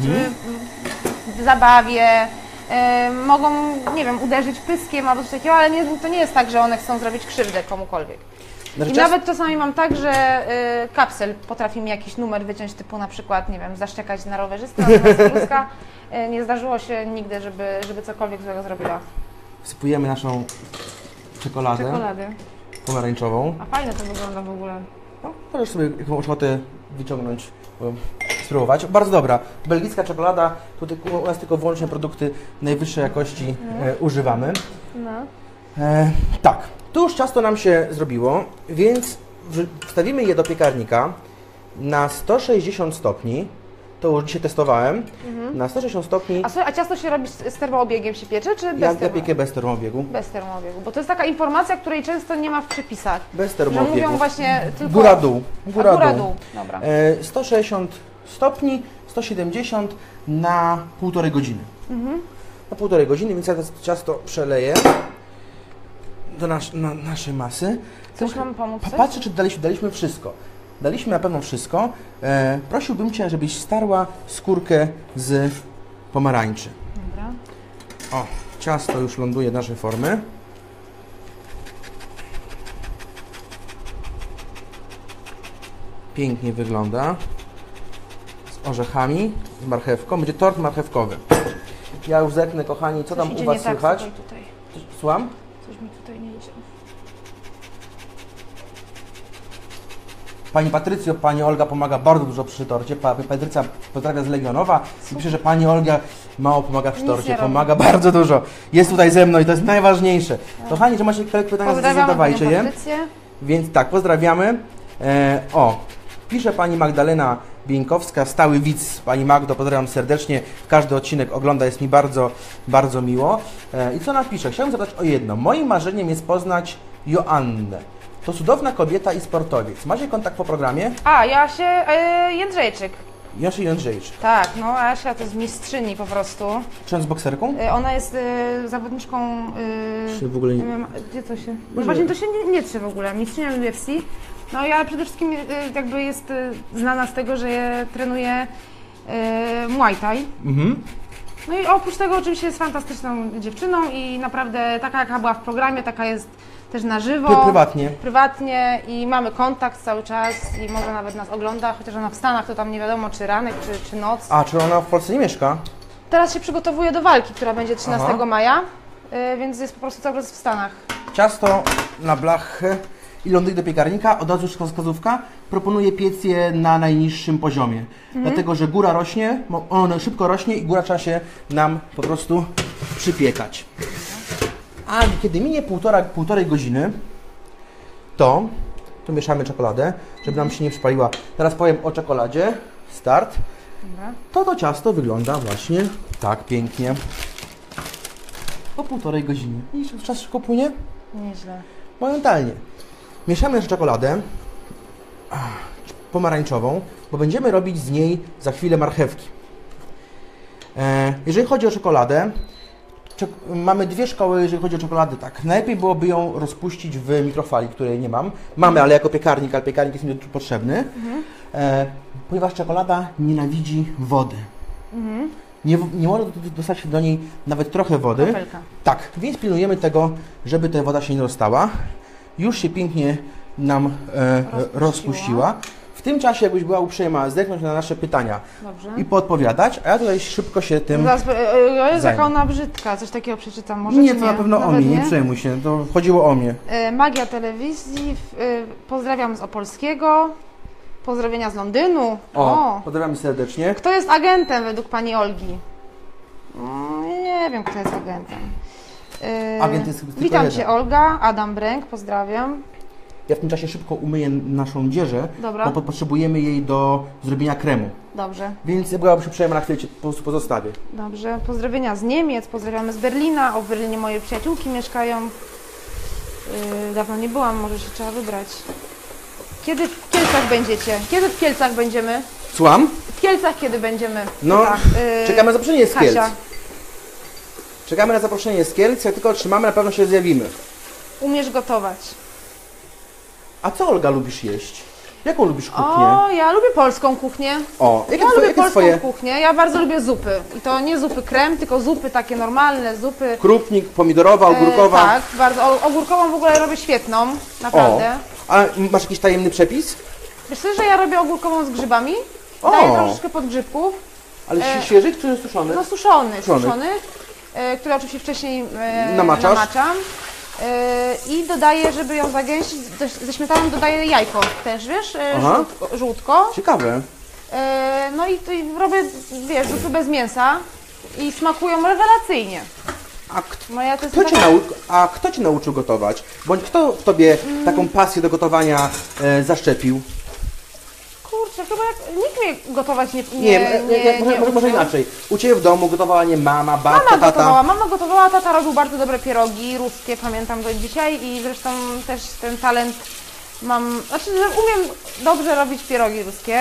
Speaker 1: w zabawie mogą, nie wiem, uderzyć pyskiem albo coś takiego, ale to nie jest tak, że one chcą zrobić krzywdę komukolwiek. I nawet czasami mam tak, że kapsel potrafi mi jakiś numer wyciąć, typu na przykład, nie wiem, zaszczekać na rowerzystę, natomiast kluska nie zdarzyło się nigdy, żeby cokolwiek złego zrobiła.
Speaker 2: Wsypujemy naszą czekoladę pomarańczową.
Speaker 1: A fajnie to wygląda w ogóle.
Speaker 2: No, możesz sobie jakąś ochotę wyciągnąć, spróbować. Bardzo dobra. Belgijska czekolada, tutaj u nas tylko wyłącznie produkty najwyższej jakości używamy. Tak, tu już ciasto nam się zrobiło, więc wstawimy je do piekarnika na 160 stopni. To już dzisiaj testowałem. Na 160 stopni.
Speaker 1: A ciasto się robi z termoobiegiem, się piecze, czy bez
Speaker 2: termoobiegu? Ja piekę bez termoobiegu.
Speaker 1: Bez termoobiegu, bo to jest taka informacja, której często nie ma w przepisach.
Speaker 2: Bez termoobiegu.
Speaker 1: Że mówią właśnie tylko...
Speaker 2: Góra-dół.
Speaker 1: Dobra.
Speaker 2: 160 stopni, 170 na 1,5 godziny. Na 1,5 godziny, więc ja to ciasto przeleję do naszej masy.
Speaker 1: Coś mam pomóc?
Speaker 2: Patrzę, czy daliśmy wszystko. Daliśmy na pewno wszystko. Prosiłbym Cię, żebyś starła skórkę z pomarańczy.
Speaker 1: Dobra.
Speaker 2: O, ciasto już ląduje w naszej formy. Pięknie wygląda. Z orzechami, z marchewką. Będzie tort marchewkowy. Ja już zerknę, kochani, co tam u Was słychać. Słucham?
Speaker 1: Coś mi tutaj nie idzie.
Speaker 2: Pani Patrycjo, Pani Olga pomaga bardzo dużo przy torcie. Patrycja pozdrawia z Legionowa i pisze, że Pani Olga mało pomaga przy torcie. Pomaga bardzo dużo. Jest tutaj ze mną i to jest najważniejsze. Kochani, że macie jakieś pytania, zadawajcie je. Więc tak, pozdrawiamy. Pisze Pani Magdalena Bieńkowska, stały widz. Pani Magdo, pozdrawiam serdecznie. Każdy odcinek ogląda, jest mi bardzo, bardzo miło. I co napisze? Chciałem zapytać o jedno. Moim marzeniem jest poznać Joannę. To cudowna kobieta i sportowiec. Macie kontakt po programie?
Speaker 1: Jasie Jędrzejczyk.
Speaker 2: Jasia Jędrzejczyk.
Speaker 1: Tak, no Asia to jest mistrzyni po prostu.
Speaker 2: Czy on z bokserką?
Speaker 1: Ona jest zawodniczką...
Speaker 2: Czy w ogóle nie...
Speaker 1: Gdzie to się... No właśnie to się nie trzy w ogóle. Mistrzynią UFC. No ale przede wszystkim jakby jest znana z tego, że trenuje Muay Thai. No i oprócz tego oczywiście jest fantastyczną dziewczyną i naprawdę taka jaka była w programie, taka jest też na żywo.
Speaker 2: Prywatnie.
Speaker 1: Prywatnie i mamy kontakt cały czas i może nawet nas ogląda, chociaż ona w Stanach to tam nie wiadomo czy ranek, czy noc.
Speaker 2: A, czy ona w Polsce nie mieszka?
Speaker 1: Teraz się przygotowuje do walki, która będzie 13
Speaker 2: Aha.
Speaker 1: maja, więc jest po prostu cały czas w Stanach.
Speaker 2: Ciasto na blachę i ląduje do piekarnika, od razu wskazówka, proponuję piec je na najniższym poziomie. Dlatego, że góra rośnie, ono szybko rośnie i góra trzeba się nam po prostu przypiekać. A kiedy minie półtorej godziny, to mieszamy czekoladę, żeby nam się nie przypaliła. Teraz powiem o czekoladzie. Start.
Speaker 1: Dobra.
Speaker 2: To ciasto wygląda właśnie tak pięknie. Po półtorej godziny. I czas szybko płynie?
Speaker 1: Nieźle.
Speaker 2: Momentalnie. Mieszamy jeszcze czekoladę pomarańczową, bo będziemy robić z niej za chwilę marchewki. Jeżeli chodzi o czekoladę, mamy dwie szkoły, jeżeli chodzi o czekoladę, tak. Najlepiej byłoby ją rozpuścić w mikrofali, której nie mam. Mamy, ale jako piekarnik, ale piekarnik jest mi tu potrzebny. Ponieważ czekolada nienawidzi wody. Nie może dostać się do niej nawet trochę wody.
Speaker 1: Kropelka.
Speaker 2: Tak, więc pilnujemy tego, żeby ta woda się nie rozstała. Już się pięknie nam rozpuściła. W tym czasie, jakbyś była uprzejma, zerknąć na nasze pytania
Speaker 1: Dobrze.
Speaker 2: i podpowiadać, a ja tutaj szybko się tym
Speaker 1: Zaraz, jest
Speaker 2: zajmę.
Speaker 1: jaka ona brzydka, coś takiego przeczytam. Może
Speaker 2: Nie,
Speaker 1: czy
Speaker 2: to na pewno o
Speaker 1: Nawet
Speaker 2: mnie, nie przejmuj się, to chodziło o mnie.
Speaker 1: Magia telewizji, pozdrawiam z Opolskiego, pozdrowienia z Londynu.
Speaker 2: O, pozdrawiam serdecznie.
Speaker 1: Kto jest agentem według pani Olgi? Nie wiem, kto jest agentem.
Speaker 2: Agent jest tylko
Speaker 1: Witam
Speaker 2: jeden.
Speaker 1: Cię, Olga, Adam Bręk, pozdrawiam.
Speaker 2: Ja w tym czasie szybko umyję naszą dzieżę,
Speaker 1: Dobra.
Speaker 2: bo potrzebujemy jej do zrobienia kremu.
Speaker 1: Dobrze,
Speaker 2: Więc ja byłaby uprzejma, na chwilę Cię po prostu pozostawię.
Speaker 1: dobrze. Pozdrowienia z Niemiec, pozdrawiamy z Berlina. O, w Berlinie moje przyjaciółki mieszkają. Dawno nie byłam, może się trzeba wybrać. Kiedy w Kielcach będziecie? Kiedy w Kielcach będziemy?
Speaker 2: Słucham?
Speaker 1: W Kielcach kiedy będziemy?
Speaker 2: No,
Speaker 1: Tak,
Speaker 2: czekamy na zaproszenie z Kielc.
Speaker 1: Kasia,
Speaker 2: Czekamy na zaproszenie z Kielc, jak tylko otrzymamy, na pewno się zjawimy.
Speaker 1: umiesz gotować?
Speaker 2: A co, Olga, lubisz jeść? Jaką lubisz kuchnię?
Speaker 1: O, ja lubię polską kuchnię.
Speaker 2: O, jakie
Speaker 1: Ja lubię
Speaker 2: jakie
Speaker 1: polską
Speaker 2: twoje?
Speaker 1: kuchnię. Ja bardzo lubię zupy. I to nie zupy krem, tylko zupy takie normalne, zupy.
Speaker 2: Krupnik, pomidorowa, ogórkowa?
Speaker 1: Tak, bardzo. Ogórkową w ogóle robię świetną, naprawdę.
Speaker 2: A masz jakiś tajemny przepis?
Speaker 1: Wiesz co, że ja robię ogórkową z grzybami.
Speaker 2: O.
Speaker 1: Daję troszeczkę podgrzybków.
Speaker 2: Ale świeżych czy suszonych?
Speaker 1: No suszony,
Speaker 2: Suszony.
Speaker 1: który oczywiście wcześniej
Speaker 2: Namaczasz?
Speaker 1: namaczam. I dodaję, żeby ją zagęścić, ze śmietaną dodaję jajko też, wiesz,
Speaker 2: Aha.
Speaker 1: żółtko.
Speaker 2: Ciekawe.
Speaker 1: No i robię, wiesz, zupy bez mięsa i smakują rewelacyjnie. No ja to jest
Speaker 2: Kto Cię nauczył gotować? Bądź kto w Tobie taką pasję do gotowania zaszczepił?
Speaker 1: Kurczę, chyba nikt mnie gotować nie
Speaker 2: Może
Speaker 1: uczył.
Speaker 2: inaczej. U Ciebie w domu gotowała nie mama, babcia,
Speaker 1: Mama
Speaker 2: tata?
Speaker 1: gotowała, tata robił bardzo dobre pierogi ruskie, pamiętam do dzisiaj i zresztą też ten talent mam, znaczy że umiem dobrze robić pierogi ruskie.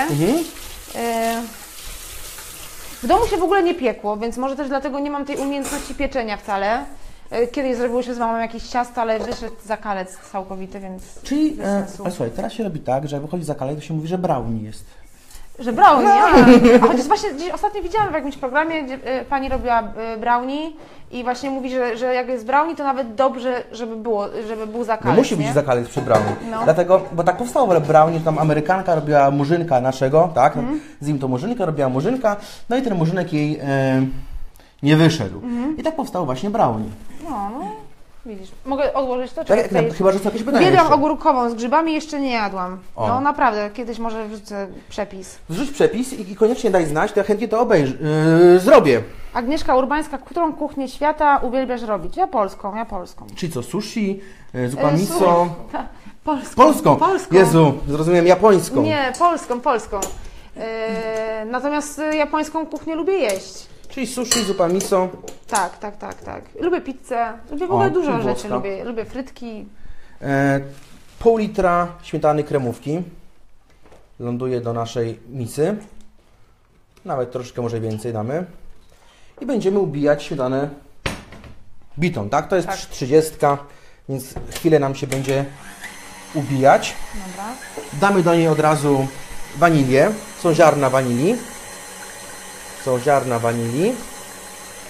Speaker 1: W domu się w ogóle nie piekło, więc może też dlatego nie mam tej umiejętności pieczenia wcale. Kiedyś zrobiłyśmy z mamą jakieś ciasto, ale wyszedł zakalec całkowity, więc
Speaker 2: Czyli,
Speaker 1: bez sensu.
Speaker 2: ale słuchaj, teraz się robi tak, że jak wychodzi za kalej, to się mówi, że brownie jest.
Speaker 1: Że brownie, a chociaż właśnie gdzieś ostatnio widziałam w jakimś programie, gdzie pani robiła brownie i właśnie mówi, że jak jest brownie, to nawet dobrze, żeby był
Speaker 2: No
Speaker 1: zakalec,
Speaker 2: musi być
Speaker 1: nie?
Speaker 2: zakalec przy brownie.
Speaker 1: No.
Speaker 2: Dlatego, bo tak powstało w ogóle brownie, że tam Amerykanka robiła murzynka naszego, tak? Z nim to murzynka, robiła murzynka, no i ten murzynek jej nie wyszedł. I tak powstało właśnie brownie.
Speaker 1: No, widzisz. Mogę odłożyć to?
Speaker 2: Tak, chyba, że są jakieś pytania
Speaker 1: Uwielbiam
Speaker 2: jeszcze.
Speaker 1: ogórkową z grzybami, jeszcze nie jadłam.
Speaker 2: O.
Speaker 1: No naprawdę, kiedyś może wrzucę przepis.
Speaker 2: Wrzuć przepis i koniecznie daj znać, to ja chętnie to zrobię.
Speaker 1: Agnieszka Urbańska, którą kuchnię świata uwielbiasz robić? Ja polską.
Speaker 2: Czyli co, sushi, zupa miso?
Speaker 1: Polską.
Speaker 2: Polską? Jezu, zrozumiałem japońską.
Speaker 1: Nie, polską. Natomiast japońską kuchnię lubię jeść.
Speaker 2: Czyli sushi, zupa miso.
Speaker 1: Tak. Lubię pizzę, lubię w ogóle dużo
Speaker 2: czyli
Speaker 1: rzeczy.
Speaker 2: włoska.
Speaker 1: Lubię frytki.
Speaker 2: Pół litra śmietany kremówki ląduje do naszej misy. Nawet troszeczkę może więcej damy. I będziemy ubijać śmietanę bitą, tak? To jest 30, więc chwilę nam się będzie ubijać.
Speaker 1: Dobra.
Speaker 2: Damy do niej od razu wanilię. Są ziarna wanilii.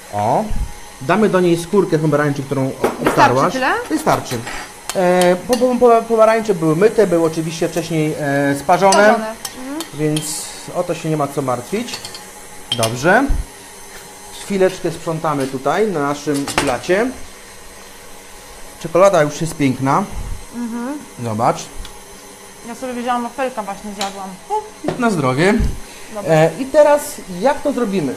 Speaker 2: O. Damy do niej skórkę pomarańczy, którą obtarłaś.
Speaker 1: tyle?
Speaker 2: Wystarczy. Pomarańcze były myte, były oczywiście wcześniej sparzone. Więc o to się nie ma co martwić. Dobrze. Chwileczkę sprzątamy tutaj na naszym blacie. Czekolada już jest piękna. Zobacz.
Speaker 1: Ja sobie wzięłam wafelka właśnie zjadłam.
Speaker 2: Na zdrowie. I teraz jak to zrobimy?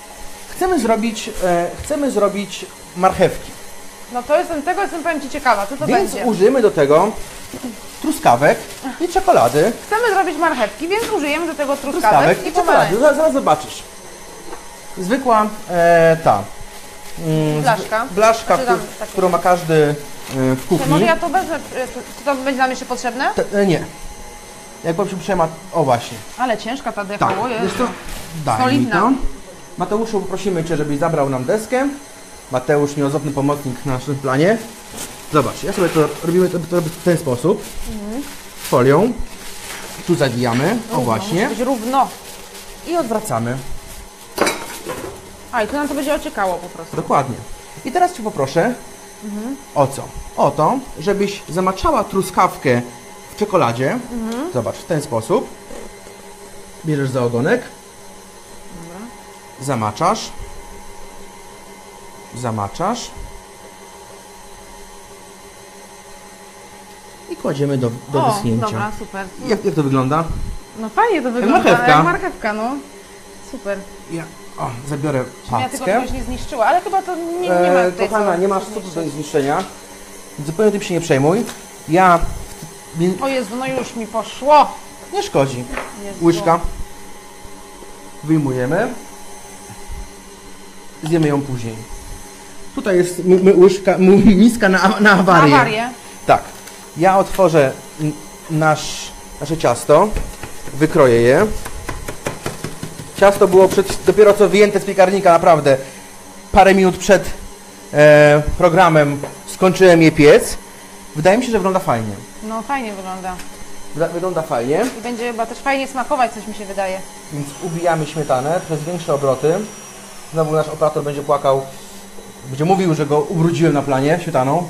Speaker 2: Chcemy zrobić marchewki.
Speaker 1: No tego jestem, powiem Ci, ciekawa, co to
Speaker 2: Więc
Speaker 1: będzie.
Speaker 2: użyjemy do tego truskawek i czekolady.
Speaker 1: Chcemy zrobić marchewki, więc użyjemy do tego truskawek i
Speaker 2: czekolady.
Speaker 1: pomarańczy.
Speaker 2: Zaraz zobaczysz. Zwykła blaszka, którą ma każdy w kuchni.
Speaker 1: Może ja to wezmę, czy to będzie nam jeszcze potrzebne?
Speaker 2: Nie. Jakby się przejma, o właśnie.
Speaker 1: Ale ciężka ta decha,
Speaker 2: Tak,
Speaker 1: jest.
Speaker 2: wiesz co? Daj mi
Speaker 1: Solidna.
Speaker 2: to. Mateuszu, poprosimy Cię, żebyś zabrał nam deskę. Mateusz, nieodzowny pomocnik w naszym planie. Zobacz, ja sobie to robimy to w ten sposób. Folią. Tu zawijamy, o właśnie.
Speaker 1: Musi być równo.
Speaker 2: I odwracamy.
Speaker 1: A i tu nam to będzie ociekało po prostu.
Speaker 2: Dokładnie. I teraz Cię poproszę o co? O to, żebyś zamaczała truskawkę w czekoladzie. Zobacz, w ten sposób. Bierzesz za ogonek. Zamaczasz. I kładziemy do wyschnięcia.
Speaker 1: Dobra, super.
Speaker 2: Jak to wygląda?
Speaker 1: No fajnie to wygląda,
Speaker 2: marchewka.
Speaker 1: jak marchewka, no. Super.
Speaker 2: Ja zabiorę
Speaker 1: Ja tylko
Speaker 2: packę.
Speaker 1: czegoś nie zniszczyła, ale chyba to nie ma tutaj
Speaker 2: Kochana,
Speaker 1: co
Speaker 2: nie masz co
Speaker 1: zniszczyć.
Speaker 2: do zniszczenia. Zupełnie tym się nie przejmuj. Ja...
Speaker 1: O Jezu, no już mi poszło.
Speaker 2: Nie szkodzi.
Speaker 1: Jezu.
Speaker 2: Łyżka. Wyjmujemy. Zjemy ją później. Tutaj jest łyżka, miska na awarię.
Speaker 1: Na awarię.
Speaker 2: Tak. Ja otworzę nasze ciasto. Wykroję je. Ciasto było dopiero co wyjęte z piekarnika, naprawdę. Parę minut przed programem skończyłem je piec. Wydaje mi się, że wygląda fajnie.
Speaker 1: No fajnie wygląda.
Speaker 2: Wygląda fajnie.
Speaker 1: I będzie chyba też fajnie smakować, coś mi się wydaje.
Speaker 2: Więc ubijamy śmietanę przez większe obroty. Znowu nasz operator będzie płakał, będzie mówił, że go ubrudziłem na planie śmietaną.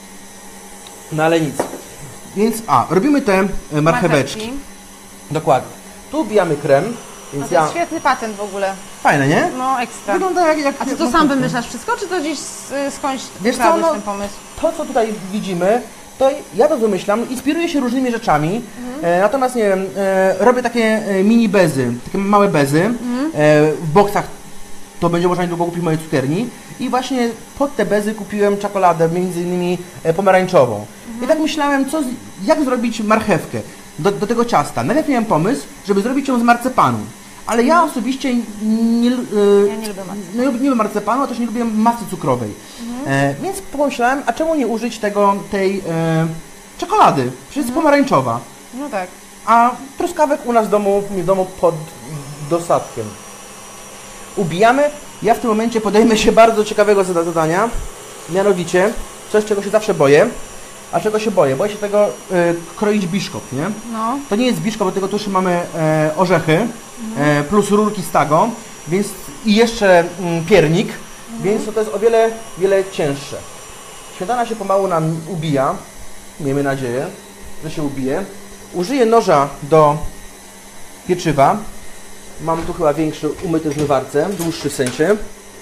Speaker 2: No ale nic. Więc robimy te marcheweczki. Dokładnie. Tu ubijamy krem. Więc
Speaker 1: To jest świetny patent w ogóle.
Speaker 2: Fajne, nie?
Speaker 1: No ekstra.
Speaker 2: Wygląda jak
Speaker 1: A ty to sam wymyślasz wszystko, czy to gdzieś skądś ukradłeś ten pomysł?
Speaker 2: To, co tutaj widzimy, to ja to wymyślam, inspiruję się różnymi rzeczami, natomiast nie wiem, robię takie mini bezy, takie małe bezy, w boksach to będzie można niedługo kupić w mojej cukierni i właśnie pod te bezy kupiłem czekoladę, między innymi pomarańczową. I tak myślałem, jak zrobić marchewkę do tego ciasta. Najpierw miałem pomysł, żeby zrobić ją z marcepanu. Ale ja osobiście nie lubię marcepanu, a też nie lubię masy cukrowej. Więc pomyślałem, a czemu nie użyć tej czekolady? Przecież jest pomarańczowa.
Speaker 1: No tak.
Speaker 2: A truskawek u nas w domu pod dostatkiem. Ubijamy. Ja w tym momencie podejmę się bardzo ciekawego zadania. Mianowicie, coś czego się zawsze boję. A czego się boję? Boję się tego kroić biszkopt, nie?
Speaker 1: No.
Speaker 2: To nie jest biszkopt, bo tego tuszy mamy orzechy, plus rurki z tago, więc i jeszcze piernik, więc to jest o wiele cięższe. Śmietana się pomału nam ubija, miejmy nadzieję, że się ubije. Użyję noża do pieczywa. Mam tu chyba większy, umyty w zmywarce, dłuższy w sensie.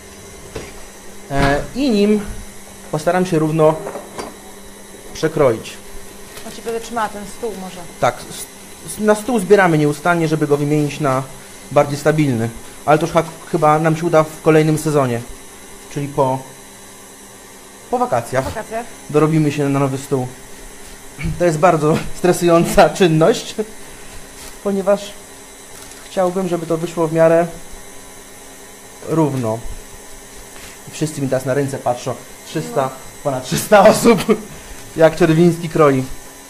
Speaker 2: I nim postaram się równo przekroić.
Speaker 1: Znaczy będę trzymała ten stół może.
Speaker 2: Tak, na stół zbieramy nieustannie, żeby go wymienić na bardziej stabilny. Ale to już chyba nam się uda w kolejnym sezonie. Czyli po wakacjach. Dorobimy się na nowy stół. To jest bardzo stresująca czynność, ponieważ chciałbym, żeby to wyszło w miarę równo. Wszyscy mi teraz na ręce patrzą. Ponad 300 osób, jak Czerwiński kroi.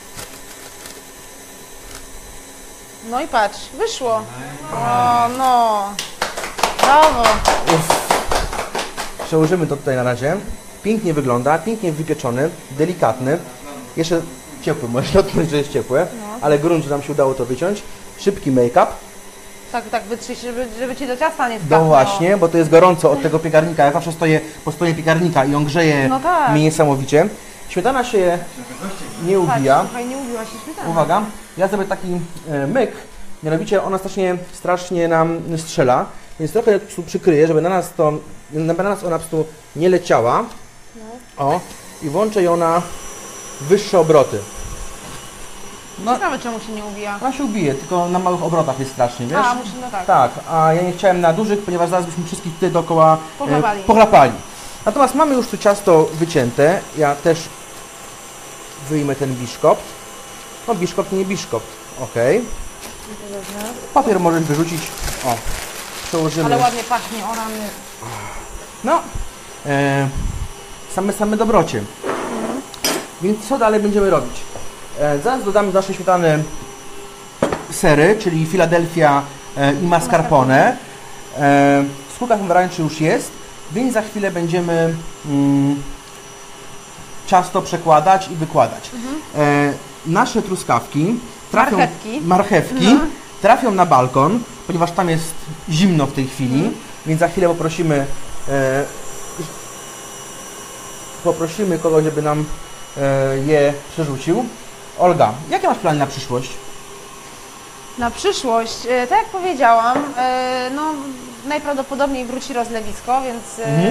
Speaker 1: No i patrz, wyszło. O, no. Brawo.
Speaker 2: Przełożymy to tutaj na razie. Pięknie wygląda, pięknie wypieczony, delikatny. Jeszcze ciepły, możesz dotknąć, że jest ciepłe, ale grunt, że nam się udało to wyciąć. Szybki make-up.
Speaker 1: tak wytrzyć, żeby ci do ciasta nie
Speaker 2: No
Speaker 1: skapnęło.
Speaker 2: właśnie, bo to jest gorąco od tego piekarnika. Ja zawsze stoję po stronie piekarnika i on grzeje
Speaker 1: No tak.
Speaker 2: mnie niesamowicie. Śmietana się nie ubija.
Speaker 1: Patrz, słuchaj, nie ubiła się śmietana.
Speaker 2: Uwaga, ja zrobię taki myk, mianowicie ona strasznie nam strzela, więc trochę po prostu przykryję, żeby na nas ona po prostu nie leciała. O, i włączę ją na wyższe obroty. No,
Speaker 1: Ciekawe, czemu się nie ubija.
Speaker 2: ona się ubije, tylko na małych obrotach jest strasznie, wiesz?
Speaker 1: A, no tak.
Speaker 2: Tak, a ja nie chciałem na dużych, ponieważ zaraz byśmy wszystkich tutaj dookoła
Speaker 1: Pochlapali.
Speaker 2: Natomiast mamy już tu ciasto wycięte. Ja też wyjmę ten biszkopt. No biszkopt, nie biszkopt. Ok. Papier możesz wyrzucić. O, przełożymy.
Speaker 1: Ale ładnie pachnie, o rany.
Speaker 2: No, same dobrocie. Więc co dalej będziemy robić? Zaraz dodamy do naszej śmietany sery, czyli Philadelphia i mascarpone. Skórka pomarańczy już jest, więc za chwilę będziemy ciasto przekładać i wykładać. Nasze truskawki trafią, marchewki trafią na balkon, ponieważ tam jest zimno w tej chwili, więc za chwilę poprosimy kogoś, żeby nam je przerzucił. Olga, jakie masz plany na przyszłość?
Speaker 1: Na przyszłość, tak jak powiedziałam, no najprawdopodobniej wróci rozlewisko, więc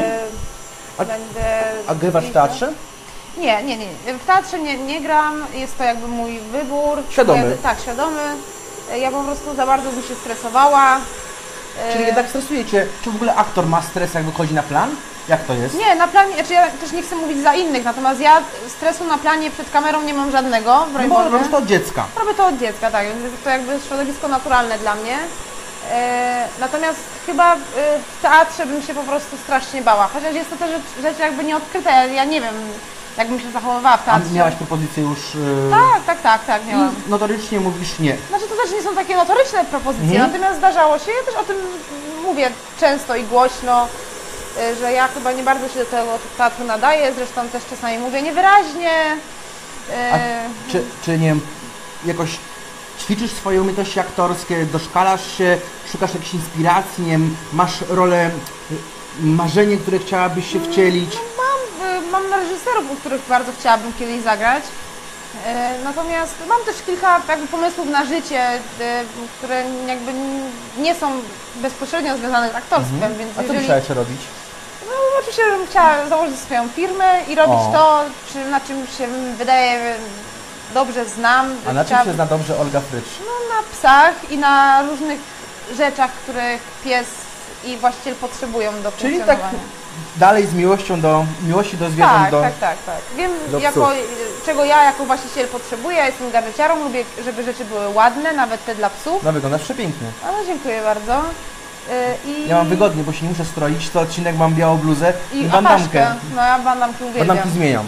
Speaker 1: będę...
Speaker 2: A grywasz w teatrze?
Speaker 1: Nie. W teatrze nie gram, jest to jakby mój wybór.
Speaker 2: Świadomy?
Speaker 1: Tak, świadomy. Ja po prostu za bardzo bym się stresowała.
Speaker 2: Czyli jednak stresuje Cię, czy w ogóle aktor ma stres, jak wychodzi na plan? Jak to jest?
Speaker 1: Nie, na planie, znaczy ja też nie chcę mówić za innych, natomiast ja stresu na planie przed kamerą nie mam żadnego.
Speaker 2: No bo robisz to od dziecka.
Speaker 1: Robię to od dziecka, tak, więc jest to jakby środowisko naturalne dla mnie. Natomiast chyba w teatrze bym się po prostu strasznie bała, chociaż jest to też rzecz jakby nieodkryta, ja nie wiem, jakbym się zachowywała w teatrze.
Speaker 2: A miałaś propozycję już...
Speaker 1: Tak, miałam.
Speaker 2: I notorycznie mówisz nie.
Speaker 1: Znaczy to też nie są takie notoryczne propozycje, natomiast zdarzało się, ja też o tym mówię często i głośno, że ja chyba nie bardzo się do tego teatru nadaję, zresztą też czasami mówię niewyraźnie.
Speaker 2: A czy nie wiem, jakoś ćwiczysz swoje umiejętności aktorskie, doszkalasz się, szukasz jakiejś inspiracji, nie wiem, masz rolę, marzenie, które chciałabyś się wcielić?
Speaker 1: Mam reżyserów, u których bardzo chciałabym kiedyś zagrać. Natomiast mam też kilka jakby pomysłów na życie, które jakby nie są bezpośrednio związane z aktorstwem, więc
Speaker 2: A co byś chciała jeszcze robić?
Speaker 1: No oczywiście bym chciała założyć swoją firmę i robić to, na czym się wydaje dobrze znam.
Speaker 2: A na czym się zna dobrze Olga Frycz?
Speaker 1: No na psach i na różnych rzeczach, których pies i właściciel potrzebują do funkcjonowania.
Speaker 2: Czyli tak dalej z miłości do zwierząt.
Speaker 1: Tak. Wiem, czego ja jako właściciel potrzebuję. Ja jestem gadżeciarą, lubię, żeby rzeczy były ładne, nawet te dla psów.
Speaker 2: No wyglądasz przepięknie.
Speaker 1: No dziękuję bardzo.
Speaker 2: Ja mam wygodnie, bo się nie muszę stroić. Co odcinek mam białą bluzę i
Speaker 1: bandamkę.
Speaker 2: bandamkę.
Speaker 1: No ja bandamki uwielbiam.
Speaker 2: Bandamki zmieniam.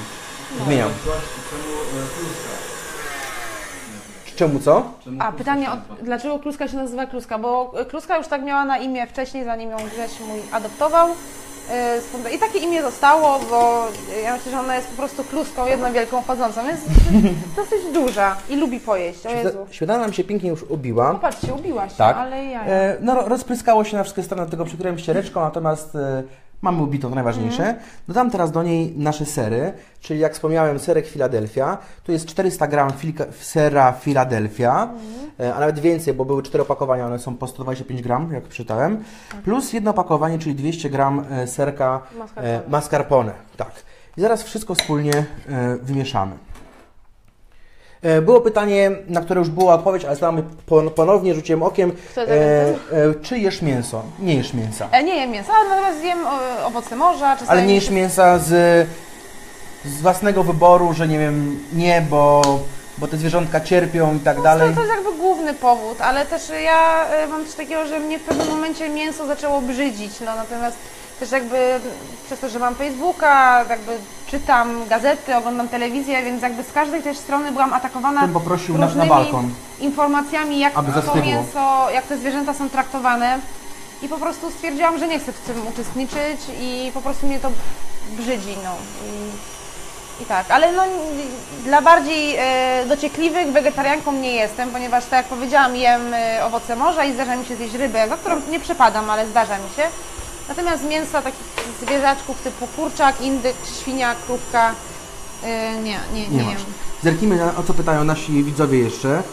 Speaker 2: Czemu co?
Speaker 1: A pytanie, dlaczego kluska się nazywa kluska? Bo kluska już tak miała na imię wcześniej, zanim ją Grześ mój adoptował. I takie imię zostało, bo ja myślę, że ona jest po prostu kluską, jedną wielką chodzącą, jest dosyć duża i lubi pojeść. O Jezu.
Speaker 2: Śmietana nam się pięknie już ubiła.
Speaker 1: Popatrzcie, ubiła się,
Speaker 2: tak.
Speaker 1: ale ja.
Speaker 2: No, rozpryskało się na wszystkie strony, tego przykryłem ściereczką, natomiast mamy ubitą, to najważniejsze. Dodam teraz do niej nasze sery, czyli jak wspomniałem, serek Philadelphia. Tu jest 400 g sera Philadelphia, a nawet więcej, bo były 4 opakowania, one są po 125 g, jak przeczytałem, plus jedno opakowanie, czyli 200 g serka mascarpone. Tak. I zaraz wszystko wspólnie wymieszamy. Było pytanie, na które już była odpowiedź, ale znamy ponownie, rzuciłem okiem. Czy jesz mięso? Nie jesz mięsa.
Speaker 1: Nie jem mięsa, ale natomiast jem owoce morza.
Speaker 2: Ale nie jesz mięsa z własnego wyboru, że nie wiem, bo te zwierzątka cierpią i tak dalej.
Speaker 1: To jest jakby główny powód, ale też ja mam coś takiego, że mnie w pewnym momencie mięso zaczęło brzydzić, no natomiast też jakby przez to, że mam Facebooka, jakby czytam gazety, oglądam telewizję, więc jakby z każdej też strony byłam atakowana
Speaker 2: Tym poprosił
Speaker 1: różnymi
Speaker 2: na balkon
Speaker 1: informacjami, jak
Speaker 2: aby
Speaker 1: to mięso, jak te zwierzęta są traktowane i po prostu stwierdziłam, że nie chcę w tym uczestniczyć i po prostu mnie to brzydzi, no. I tak, ale no, dla bardziej dociekliwych wegetarianką nie jestem, ponieważ tak jak powiedziałam, jem owoce morza i zdarza mi się zjeść rybę, za którą nie przepadam, ale zdarza mi się. Natomiast mięsa takich zwierzaczków typu kurczak, indyk, świnia, krówka nie jem.
Speaker 2: Zerknijmy, o co pytają nasi widzowie jeszcze.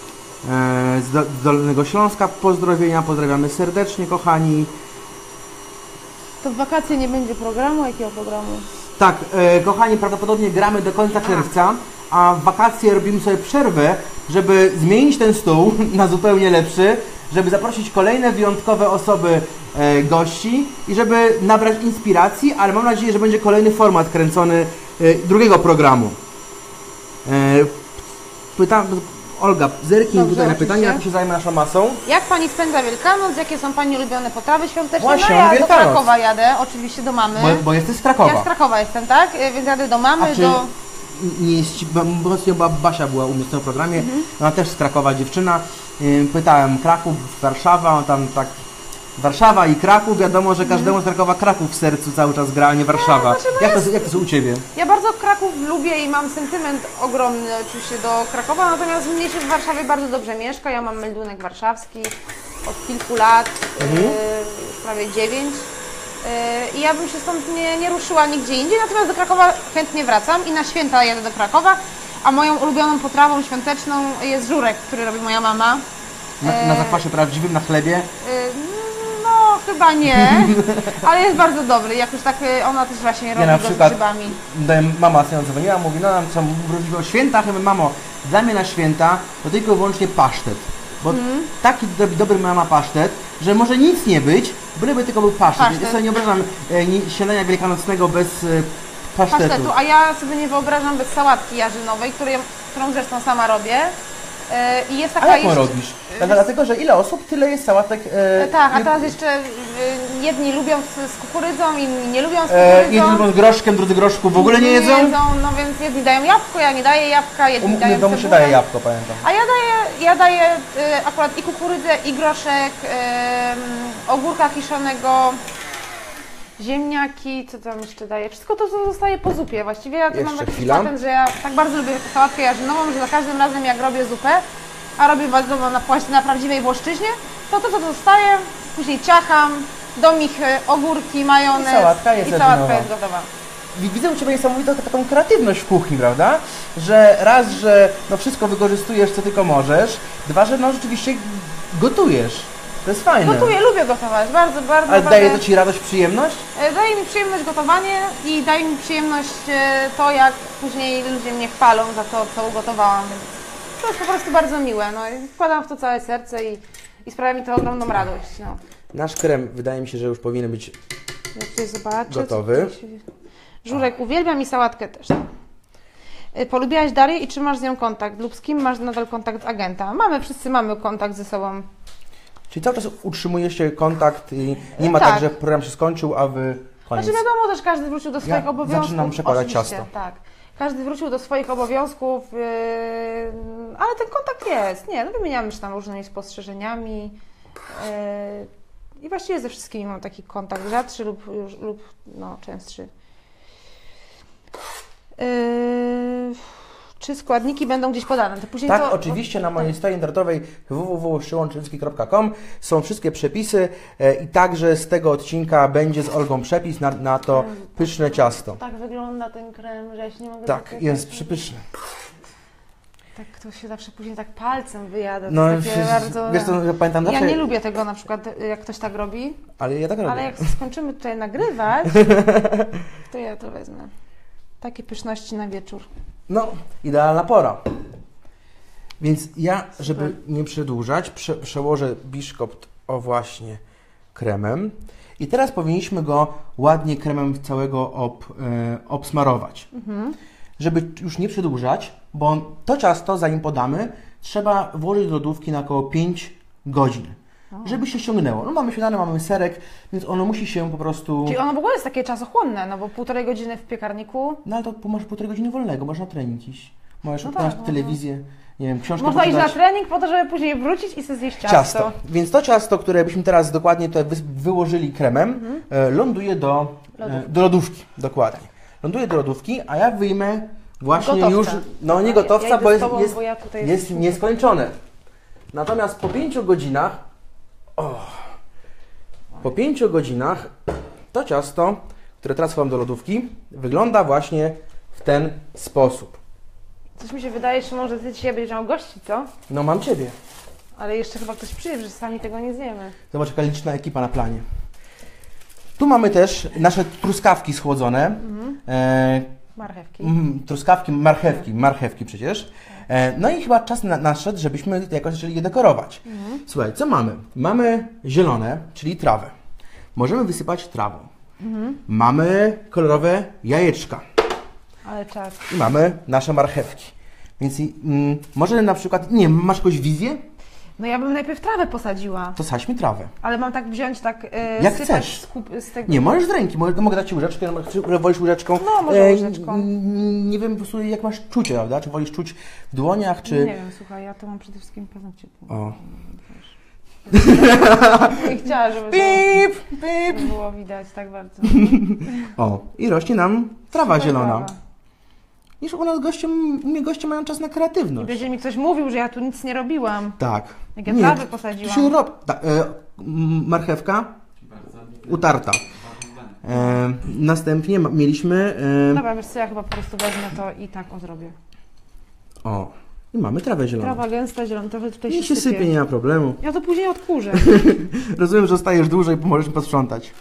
Speaker 2: Z Dolnego Śląska pozdrowienia, pozdrawiamy serdecznie, kochani.
Speaker 1: To w wakacje nie będzie programu? Jakiego programu?
Speaker 2: Tak, kochani, prawdopodobnie gramy do końca czerwca, a w wakacje robimy sobie przerwę, żeby zmienić ten stół na zupełnie lepszy, żeby zaprosić kolejne wyjątkowe osoby, gości i żeby nabrać inspiracji, ale mam nadzieję, że będzie kolejny format kręcony drugiego programu. Olga, zerknij tutaj na pytanie, jak się zajmie naszą masą.
Speaker 1: Jak Pani spędza Wielkanoc? Jakie są Pani ulubione potrawy świąteczne?
Speaker 2: Właśnie,
Speaker 1: no ja do
Speaker 2: Wielkanoc.
Speaker 1: Krakowa jadę, oczywiście do mamy.
Speaker 2: Bo jesteś z Krakowa.
Speaker 1: Ja z Krakowa jestem, tak? Więc jadę do mamy,
Speaker 2: A czy nie jest, bo ostatnio Basia była u mnie w tym programie, ona też z Krakowa dziewczyna. Pytałem, Kraków, Warszawa, tam tak... Warszawa i Kraków, wiadomo, że każdemu z Krakowa Kraków w sercu cały czas gra, a nie Warszawa. Jak to jest u Ciebie?
Speaker 1: Ja bardzo Kraków lubię i mam sentyment ogromny oczywiście do Krakowa, natomiast mnie się w Warszawie bardzo dobrze mieszka. Ja mam meldunek warszawski od kilku lat, prawie 9. I ja bym się stąd nie ruszyła nigdzie indziej, natomiast do Krakowa chętnie wracam i na święta jadę do Krakowa, a moją ulubioną potrawą świąteczną jest żurek, który robi moja mama.
Speaker 2: Na zakwasie prawdziwym, na chlebie?
Speaker 1: No, chyba nie, ale jest bardzo dobry, jakoś tak ona też właśnie robi
Speaker 2: na
Speaker 1: go z
Speaker 2: przykład
Speaker 1: grzybami.
Speaker 2: Mama sobie dzwoniła, mówi, no co, mówimy o świętach, ja mówię, mamo, dla mnie na święta to tylko i wyłącznie pasztet. Bo taki dobry mama pasztet, że może nic nie być, byleby tylko był pasztet. Ja sobie nie wyobrażam śniadania wielkanocnego bez pasztetu.
Speaker 1: A ja sobie nie wyobrażam bez sałatki jarzynowej, którą zresztą sama robię. I jest taka
Speaker 2: a jak robisz? Dlatego, że ile osób, tyle jest sałatek.
Speaker 1: Tak, a teraz jeszcze jedni lubią z kukurydzą, inni nie lubią z kukurydzą.
Speaker 2: Jedni lubią z groszkiem, drudzy groszku w ogóle nie jedzą.
Speaker 1: No więc jedni dają jabłko, ja nie daję jabłka, jedni dają
Speaker 2: cebulę. Się daje jabłko, pamiętam.
Speaker 1: A ja daję akurat i kukurydzę, i groszek, ogórka kiszonego, ziemniaki, co tam jeszcze daję? Wszystko to, co zostaje po zupie. Właściwie ja to mam taki patent, że ja tak bardzo lubię sałatkę jarzynową, że za każdym razem jak robię zupę, a robię bardzo na prawdziwej włoszczyźnie, to co zostaje, później ciacham, do michy, ogórki, majonez
Speaker 2: i sałatka jest
Speaker 1: gotowa.
Speaker 2: Widzę u Ciebie niesamowitą taką kreatywność w kuchni, prawda? Że raz, że no wszystko wykorzystujesz, co tylko możesz, dwa, że no rzeczywiście gotujesz. To jest fajne.
Speaker 1: Gotuję, lubię gotować, bardzo, bardzo.
Speaker 2: Ale daje to Ci radość, przyjemność?
Speaker 1: Daje mi przyjemność gotowanie i daje mi przyjemność to, jak później ludzie mnie chwalą za to, co ugotowałam. To jest po prostu bardzo miłe. No, wkładam w to całe serce i sprawia mi to ogromną radość. No.
Speaker 2: Nasz krem wydaje mi się, że już powinien być
Speaker 1: gotowy. Żurek uwielbiam i sałatkę też. Polubiłaś Darię i czy masz z nią kontakt? Lub z kim masz nadal kontakt z agenta? Wszyscy mamy kontakt ze sobą.
Speaker 2: Czyli cały czas utrzymujecie kontakt i nie ma tak, że program się skończył, a Wy koniec.
Speaker 1: Znaczy wiadomo, też każdy wrócił do swoich obowiązków.
Speaker 2: Zaczynam przekładać ciasto.
Speaker 1: Tak. Każdy wrócił do swoich obowiązków, ale ten kontakt jest. Wymieniamy się tam różnymi spostrzeżeniami i właściwie ze wszystkimi mam taki kontakt rzadszy lub częstszy. Czy składniki będą gdzieś podane? To później
Speaker 2: tak, oczywiście na mojej stronie internetowej www.szymonczywski.com są wszystkie przepisy i także z tego odcinka będzie z Olgą przepis na to pyszne ciasto.
Speaker 1: Tak wygląda ten krem, że ja się nie mogę...
Speaker 2: Tak, jest przepyszny.
Speaker 1: Tak, to się zawsze później tak palcem wyjada.
Speaker 2: No,
Speaker 1: bardzo...
Speaker 2: wiesz co, że pamiętam zawsze...
Speaker 1: Ja nie lubię tego na przykład, jak ktoś tak robi.
Speaker 2: Ale ja tak robię.
Speaker 1: Ale jak skończymy tutaj nagrywać, to ja to wezmę. Takie pyszności na wieczór.
Speaker 2: No, idealna pora. Więc ja, żeby nie przedłużać, przełożę biszkopt właśnie kremem. I teraz powinniśmy go ładnie kremem całego obsmarować. Żeby już nie przedłużać, bo to ciasto, zanim podamy, trzeba włożyć do lodówki na około 5 godzin. Żeby się ściągnęło. No mamy śniadanie, mamy serek, więc ono musi się po prostu...
Speaker 1: Czyli ono w ogóle jest takie czasochłonne, no bo 1,5 godziny w piekarniku.
Speaker 2: No ale to masz 1,5 godziny wolnego, możesz na trening iść. Możesz oglądać telewizję, nie wiem, książkę
Speaker 1: można iść na trening po to, żeby później wrócić i sobie zjeść ciasto.
Speaker 2: Więc to ciasto, które byśmy teraz dokładnie tutaj wyłożyli kremem, ląduje do lodówki. Dokładnie. ląduje do lodówki, a ja wyjmę właśnie
Speaker 1: Gotowca.
Speaker 2: już, no nie gotowca,
Speaker 1: Ja idę
Speaker 2: bo
Speaker 1: z
Speaker 2: jest,
Speaker 1: tobą,
Speaker 2: jest,
Speaker 1: bo ja tutaj
Speaker 2: jest
Speaker 1: jestem-
Speaker 2: nieskończone. Natomiast po 5 godzinach to ciasto, które teraz chowam do lodówki, wygląda właśnie w ten sposób.
Speaker 1: Coś mi się wydaje, że może ty dzisiaj będziesz miał gości, co?
Speaker 2: No mam Ciebie.
Speaker 1: Ale jeszcze chyba ktoś przyjdzie, że sami tego nie zjemy.
Speaker 2: Zobacz, jaka liczna ekipa na planie. Tu mamy też nasze truskawki schłodzone.
Speaker 1: Marchewki.
Speaker 2: Truskawki, marchewki przecież. No i chyba czas nadszedł, żebyśmy jakoś zaczęli je dekorować. Słuchaj, co mamy? Mamy zielone, czyli trawę. Możemy wysypać trawą. Mamy kolorowe jajeczka.
Speaker 1: Ale czas.
Speaker 2: I mamy nasze marchewki. Więc może na przykład, nie wiem, masz jakąś wizję?
Speaker 1: No ja bym najpierw trawę posadziła.
Speaker 2: To sadź mi trawę.
Speaker 1: Ale mam tak wziąć, tak
Speaker 2: Jak
Speaker 1: sypać
Speaker 2: chcesz.
Speaker 1: z tego...
Speaker 2: Nie, możesz z ręki, mogę dać Ci łyżeczkę, wolisz łyżeczką.
Speaker 1: No, może łyżeczką.
Speaker 2: Nie wiem po prostu jak masz czucie, prawda? Czy wolisz czuć w dłoniach, czy...
Speaker 1: Nie wiem, słuchaj, ja to mam przede wszystkim paznokcie.
Speaker 2: O.
Speaker 1: Nie chciała, żeby
Speaker 2: Pip,
Speaker 1: to
Speaker 2: pip.
Speaker 1: było widać tak bardzo.
Speaker 2: O, i rośnie nam trawa
Speaker 1: Super
Speaker 2: zielona.
Speaker 1: trawa.
Speaker 2: Wiesz, u nas goście mają czas na
Speaker 1: I
Speaker 2: kreatywność.
Speaker 1: będzie mi ktoś mówił, że ja tu nic nie robiłam.
Speaker 2: Tak.
Speaker 1: Jak ja trawę posadziłam.
Speaker 2: Tu się marchewka utarta. Następnie mieliśmy...
Speaker 1: Dobra, wiesz co, ja chyba po prostu wezmę to i tak zrobię.
Speaker 2: I mamy trawę zieloną.
Speaker 1: Trawa gęsta, zielona, trochę tutaj
Speaker 2: Nie się sypie, nie ma problemu.
Speaker 1: Ja to później odkurzę.
Speaker 2: Rozumiem, że zostajesz dłużej, pomożesz mi posprzątać.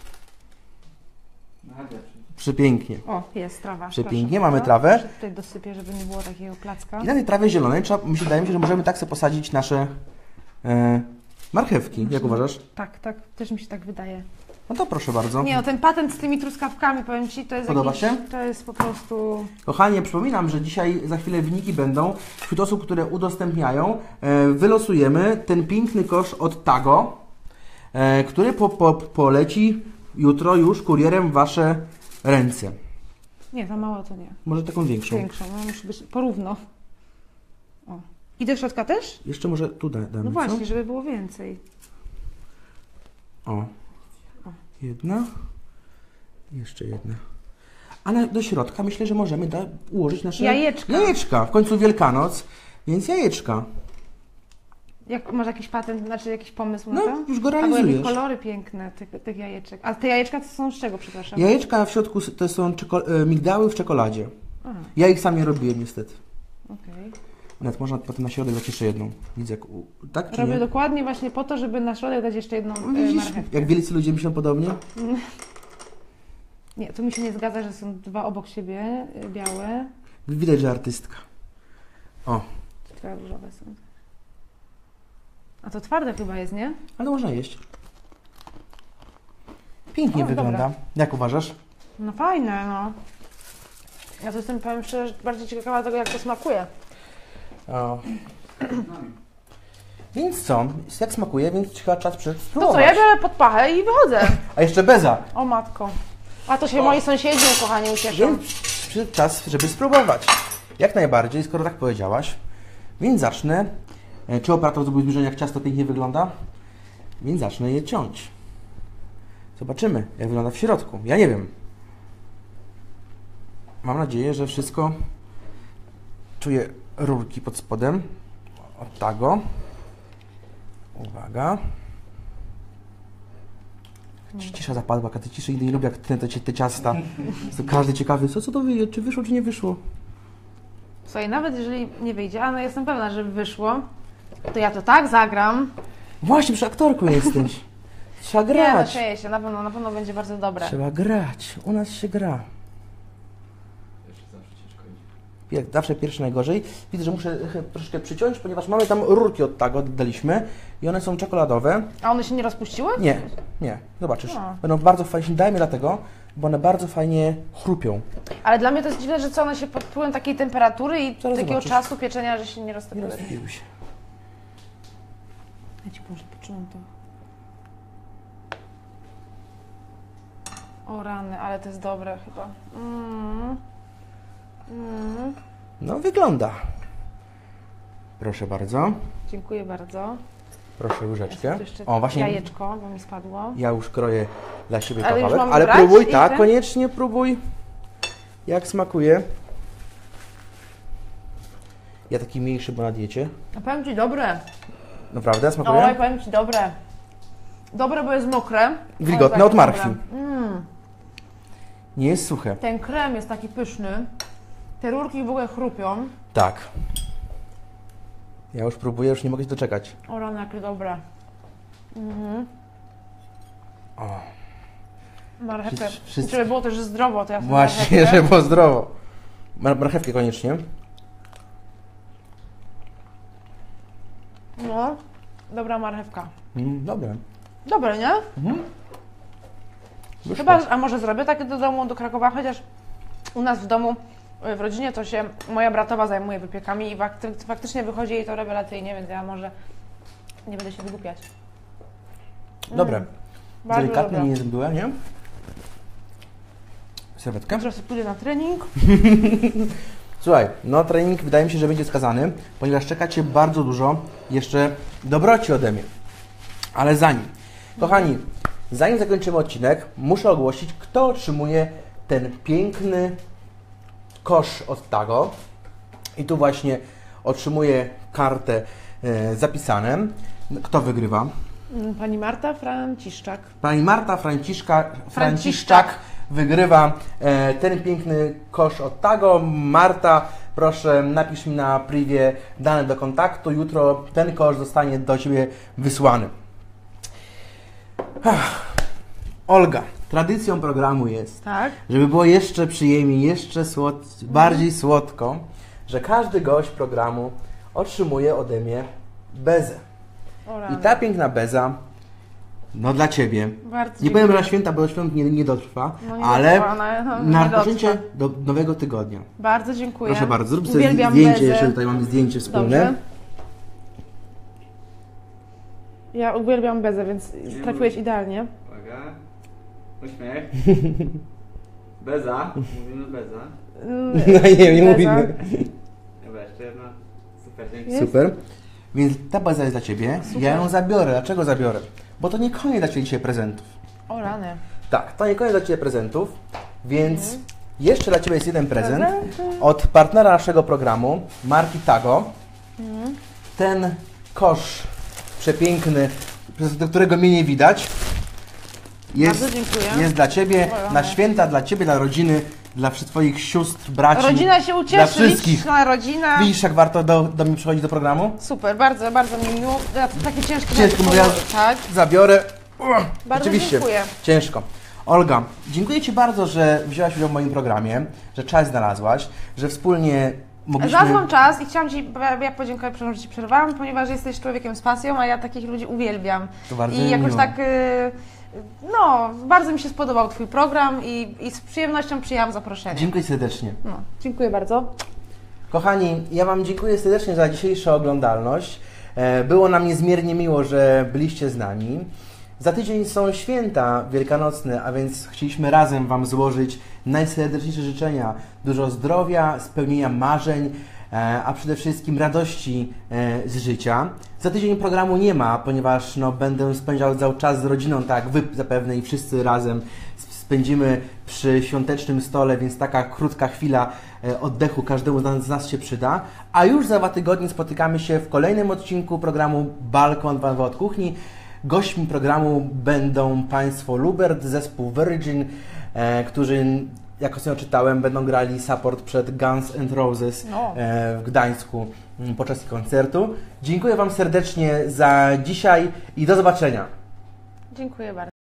Speaker 2: Przepięknie.
Speaker 1: O, jest trawa.
Speaker 2: Przepięknie,
Speaker 1: Proszę
Speaker 2: mamy
Speaker 1: bardzo.
Speaker 2: trawę.
Speaker 1: Jeszcze tutaj dosypię, żeby nie było takiego placka.
Speaker 2: I na tej trawie zielonej wydaje mi się, że możemy tak sobie posadzić nasze marchewki. Jak uważasz?
Speaker 1: Tak, też mi się tak wydaje.
Speaker 2: No to proszę bardzo.
Speaker 1: Nie, no ten patent z tymi truskawkami, powiem Ci, to jest
Speaker 2: Podoba
Speaker 1: jakiś,
Speaker 2: się?
Speaker 1: To jest po prostu...
Speaker 2: Kochani, przypominam, że dzisiaj za chwilę wyniki będą. Wśród osób, które udostępniają, wylosujemy ten piękny kosz od Tago, który poleci jutro już kurierem w Wasze ręce.
Speaker 1: Nie, za mało to nie.
Speaker 2: Może taką większą.
Speaker 1: Większą, no musi być porówno. O. I do środka też?
Speaker 2: Jeszcze może tu damy,
Speaker 1: No
Speaker 2: co?
Speaker 1: właśnie, żeby było więcej.
Speaker 2: O. Jedna. Jeszcze jedna. A do środka myślę, że możemy ułożyć nasze...
Speaker 1: Jajeczka.
Speaker 2: Jajeczka. W końcu Wielkanoc, więc jajeczka.
Speaker 1: Masz jakiś patent, znaczy jakiś pomysł
Speaker 2: No,
Speaker 1: na to?
Speaker 2: już go
Speaker 1: Albo jakieś
Speaker 2: realizujesz.
Speaker 1: kolory piękne tych jajeczek. A te jajeczka to są z czego, przepraszam?
Speaker 2: Jajeczka w środku to są migdały w czekoladzie.
Speaker 1: Aha,
Speaker 2: Ja ich sam nie robiłem niestety.
Speaker 1: okej.
Speaker 2: Nawet można potem na środek dać jeszcze jedną. Widzę, tak czy
Speaker 1: Robię
Speaker 2: nie?
Speaker 1: dokładnie właśnie po to, żeby na środek dać jeszcze jedną
Speaker 2: Widzisz,
Speaker 1: marchewkę.
Speaker 2: jak wielcy ludzie myślą podobnie?
Speaker 1: Nie, tu mi się nie zgadza, że są dwa obok siebie, białe.
Speaker 2: Widać, że artystka. O,
Speaker 1: Dwa różowe są. A to twarde chyba jest, nie?
Speaker 2: ale można jeść. Pięknie
Speaker 1: O,
Speaker 2: wygląda.
Speaker 1: dobra.
Speaker 2: Jak uważasz?
Speaker 1: No fajne, no. Ja to jestem, powiem szczerze, bardziej ciekawa tego, jak to smakuje.
Speaker 2: O. Więc co? Jak smakuje, więc chyba czas
Speaker 1: To
Speaker 2: spróbować.
Speaker 1: co, ja biorę pod pachę i wychodzę.
Speaker 2: A jeszcze beza.
Speaker 1: O matko. A to się moi sąsiedzi, kochani, ucieszą.
Speaker 2: Więc czas, żeby spróbować. Jak najbardziej, skoro tak powiedziałaś. Więc zacznę. Czy operator zrobił zbliżenie, jak ciasto pięknie wygląda? Więc zacznę je ciąć. Zobaczymy, jak wygląda w środku. Ja nie wiem. Mam nadzieję, że wszystko... Czuję rurki pod spodem. Od tego. Uwaga. Cisza zapadła, Katy, ciszy nigdy nie lubię, jak te ciasta. Jest każdy ciekawy, co to wyjdzie, czy wyszło, czy nie wyszło.
Speaker 1: Słuchaj, nawet jeżeli nie wyjdzie, a no jestem pewna, że wyszło, to ja to tak zagram.
Speaker 2: Właśnie, przy aktorku jesteś. Trzeba
Speaker 1: Nie, no
Speaker 2: grać.
Speaker 1: śmieję się, na pewno będzie bardzo dobre.
Speaker 2: Trzeba grać. U nas się gra. Zawsze pierwszy najgorzej. Widzę, że muszę troszkę przyciąć, ponieważ mamy tam rurki od tego, oddaliśmy i one są czekoladowe.
Speaker 1: A one się nie rozpuściły?
Speaker 2: Nie, nie. Zobaczysz.
Speaker 1: A.
Speaker 2: Będą bardzo fajnie, dajmy dlatego, bo one bardzo fajnie chrupią.
Speaker 1: Ale dla mnie to jest dziwne, że co one się pod wpływem takiej temperatury i
Speaker 2: Zaraz
Speaker 1: takiego
Speaker 2: zobaczysz.
Speaker 1: czasu pieczenia, że się nie
Speaker 2: Nie
Speaker 1: roztopiły.
Speaker 2: roztopiły się.
Speaker 1: Ja Ci może poczułam to. O rany, ale to jest dobre chyba.
Speaker 2: No, wygląda. Proszę bardzo.
Speaker 1: Dziękuję bardzo.
Speaker 2: Proszę łyżeczkę.
Speaker 1: Tu jeszcze
Speaker 2: O, właśnie
Speaker 1: jajeczko, bo mi spadło.
Speaker 2: ja już kroję dla siebie
Speaker 1: Ale już
Speaker 2: kawałek,
Speaker 1: mamy
Speaker 2: ale
Speaker 1: brać
Speaker 2: próbuj,
Speaker 1: i
Speaker 2: tak,
Speaker 1: ten?
Speaker 2: koniecznie próbuj. Jak smakuje? Ja taki mniejszy, bo na diecie.
Speaker 1: A powiem Ci, dobre.
Speaker 2: Naprawdę? Smakuje?
Speaker 1: Oj, powiem Ci, dobre. Dobre, bo jest mokre.
Speaker 2: Wilgotne od marchwi.
Speaker 1: Mm.
Speaker 2: Nie jest suche.
Speaker 1: Ten krem jest taki pyszny. Te rurki w ogóle chrupią.
Speaker 2: Tak. Ja już próbuję, już nie mogę się doczekać.
Speaker 1: O rany, jakie dobre.
Speaker 2: O.
Speaker 1: Marchewkę.
Speaker 2: Wszyscy-
Speaker 1: Żeby było też zdrowo, to ja sobie
Speaker 2: Właśnie,
Speaker 1: marchewkę.
Speaker 2: żeby było zdrowo. Marchewkę koniecznie.
Speaker 1: No, dobra marchewka.
Speaker 2: Dobre.
Speaker 1: Dobre, nie?
Speaker 2: Wyszło.
Speaker 1: Chyba, a może zrobię takie do domu, do Krakowa, chociaż u nas w domu, w rodzinie to się moja bratowa zajmuje wypiekami i faktycznie wychodzi jej to rewelacyjnie, więc ja może nie będę się wygłupiać.
Speaker 2: Dobre.
Speaker 1: Bardzo
Speaker 2: Delikatne,
Speaker 1: dobre.
Speaker 2: nie jest mdłe, nie? Serwetkę.
Speaker 1: Jutro sobie pójdę na trening.
Speaker 2: Słuchaj, no trening wydaje mi się, że będzie skazany, ponieważ czeka Cię bardzo dużo jeszcze dobroci ode mnie. Ale kochani, zanim zakończymy odcinek, muszę ogłosić, kto otrzymuje ten piękny kosz od Tago. I tu właśnie otrzymuje kartę zapisane. Kto wygrywa?
Speaker 1: Pani Marta Franciszczak.
Speaker 2: Pani Marta Franciszczak wygrywa ten piękny kosz od Tago. Marta, proszę napisz mi na privie dane do kontaktu. Jutro ten kosz zostanie do Ciebie wysłany. Olga, tradycją programu jest,
Speaker 1: Tak?
Speaker 2: żeby było jeszcze przyjemniej, jeszcze bardziej słodko, że każdy gość programu otrzymuje ode mnie bezę.
Speaker 1: O
Speaker 2: I
Speaker 1: rany.
Speaker 2: ta piękna beza, no dla Ciebie.
Speaker 1: Bardzo
Speaker 2: Nie powiem, że na święta, bo do świąt nie dotrwa,
Speaker 1: No nie
Speaker 2: ale
Speaker 1: dotrwa, no,
Speaker 2: na
Speaker 1: nie
Speaker 2: rozpoczęcie
Speaker 1: dotrwa.
Speaker 2: do nowego tygodnia.
Speaker 1: Bardzo dziękuję.
Speaker 2: Proszę bardzo, zrób sobie
Speaker 1: Uwielbiam
Speaker 2: zdjęcie,
Speaker 1: bezę.
Speaker 2: jeszcze tutaj mamy zdjęcie wspólne.
Speaker 1: Dobrze. Ja uwielbiam bezę, więc trafiłeś idealnie.
Speaker 3: Uwaga. Uśmiech. Beza. Mówimy beza.
Speaker 2: No nie
Speaker 1: Beza.
Speaker 2: mówimy.
Speaker 3: Dobra, jeszcze jedna. Super, dzięki.
Speaker 1: Jest?
Speaker 2: Super. Więc ta baza jest dla Ciebie. Ja ją zabiorę. Dlaczego zabiorę? Bo to nie koniec dla Ciebie dzisiaj prezentów.
Speaker 1: O rany.
Speaker 2: Tak, to nie koniec dla Ciebie prezentów, więc jeszcze dla Ciebie jest jeden prezent
Speaker 1: Prezenty.
Speaker 2: od partnera naszego programu, marki Tago. Ten kosz przepiękny, do którego mnie nie widać,
Speaker 1: Bardzo dziękuję.
Speaker 2: jest dla Ciebie,
Speaker 1: Ojej.
Speaker 2: na święta, dla Ciebie, dla rodziny, dla Twoich sióstr, braci.
Speaker 1: Rodzina się
Speaker 2: Dla
Speaker 1: ucieszy,
Speaker 2: wszystkich.
Speaker 1: liczysz na rodzinę.
Speaker 2: Widzisz, jak warto do mnie przychodzić do programu?
Speaker 1: Super, bardzo, bardzo mi miło. Takie ciężkie
Speaker 2: Ciężko,
Speaker 1: rzeczy.
Speaker 2: bo ja
Speaker 1: Tak,
Speaker 2: zabiorę.
Speaker 1: bardzo
Speaker 2: Rzeczywiście,
Speaker 1: dziękuję.
Speaker 2: ciężko. Olga, dziękuję Ci bardzo, że wzięłaś udział w moim programie, że czas znalazłaś, że wspólnie mogliśmy...
Speaker 1: Znalazłam czas i chciałam Ci podziękować, że Ci przerwałam, ponieważ jesteś człowiekiem z pasją, a ja takich ludzi uwielbiam.
Speaker 2: To bardzo
Speaker 1: I
Speaker 2: mi
Speaker 1: jakoś
Speaker 2: miło.
Speaker 1: tak, no, bardzo mi się spodobał Twój program i z przyjemnością przyjęłam zaproszenie.
Speaker 2: Dziękuję serdecznie.
Speaker 1: No, dziękuję bardzo.
Speaker 2: Kochani, ja Wam dziękuję serdecznie za dzisiejszą oglądalność. Było nam niezmiernie miło, że byliście z nami. Za tydzień są święta wielkanocne, a więc chcieliśmy razem Wam złożyć najserdeczniejsze życzenia. Dużo zdrowia, spełnienia marzeń, a przede wszystkim radości z życia. Za tydzień programu nie ma, ponieważ będę spędzał cały czas z rodziną, tak jak Wy zapewne i wszyscy razem spędzimy przy świątecznym stole, więc taka krótka chwila oddechu każdemu z nas się przyda. A już za 2 tygodnie spotykamy się w kolejnym odcinku programu Balkon 2 od kuchni. Gośćmi programu będą Państwo Lubert, zespół Virgin, którzy, jak ostatnio czytałem, będą grali support przed Guns N' Roses w Gdańsku podczas koncertu. Dziękuję Wam serdecznie za dzisiaj i do zobaczenia.
Speaker 1: Dziękuję bardzo.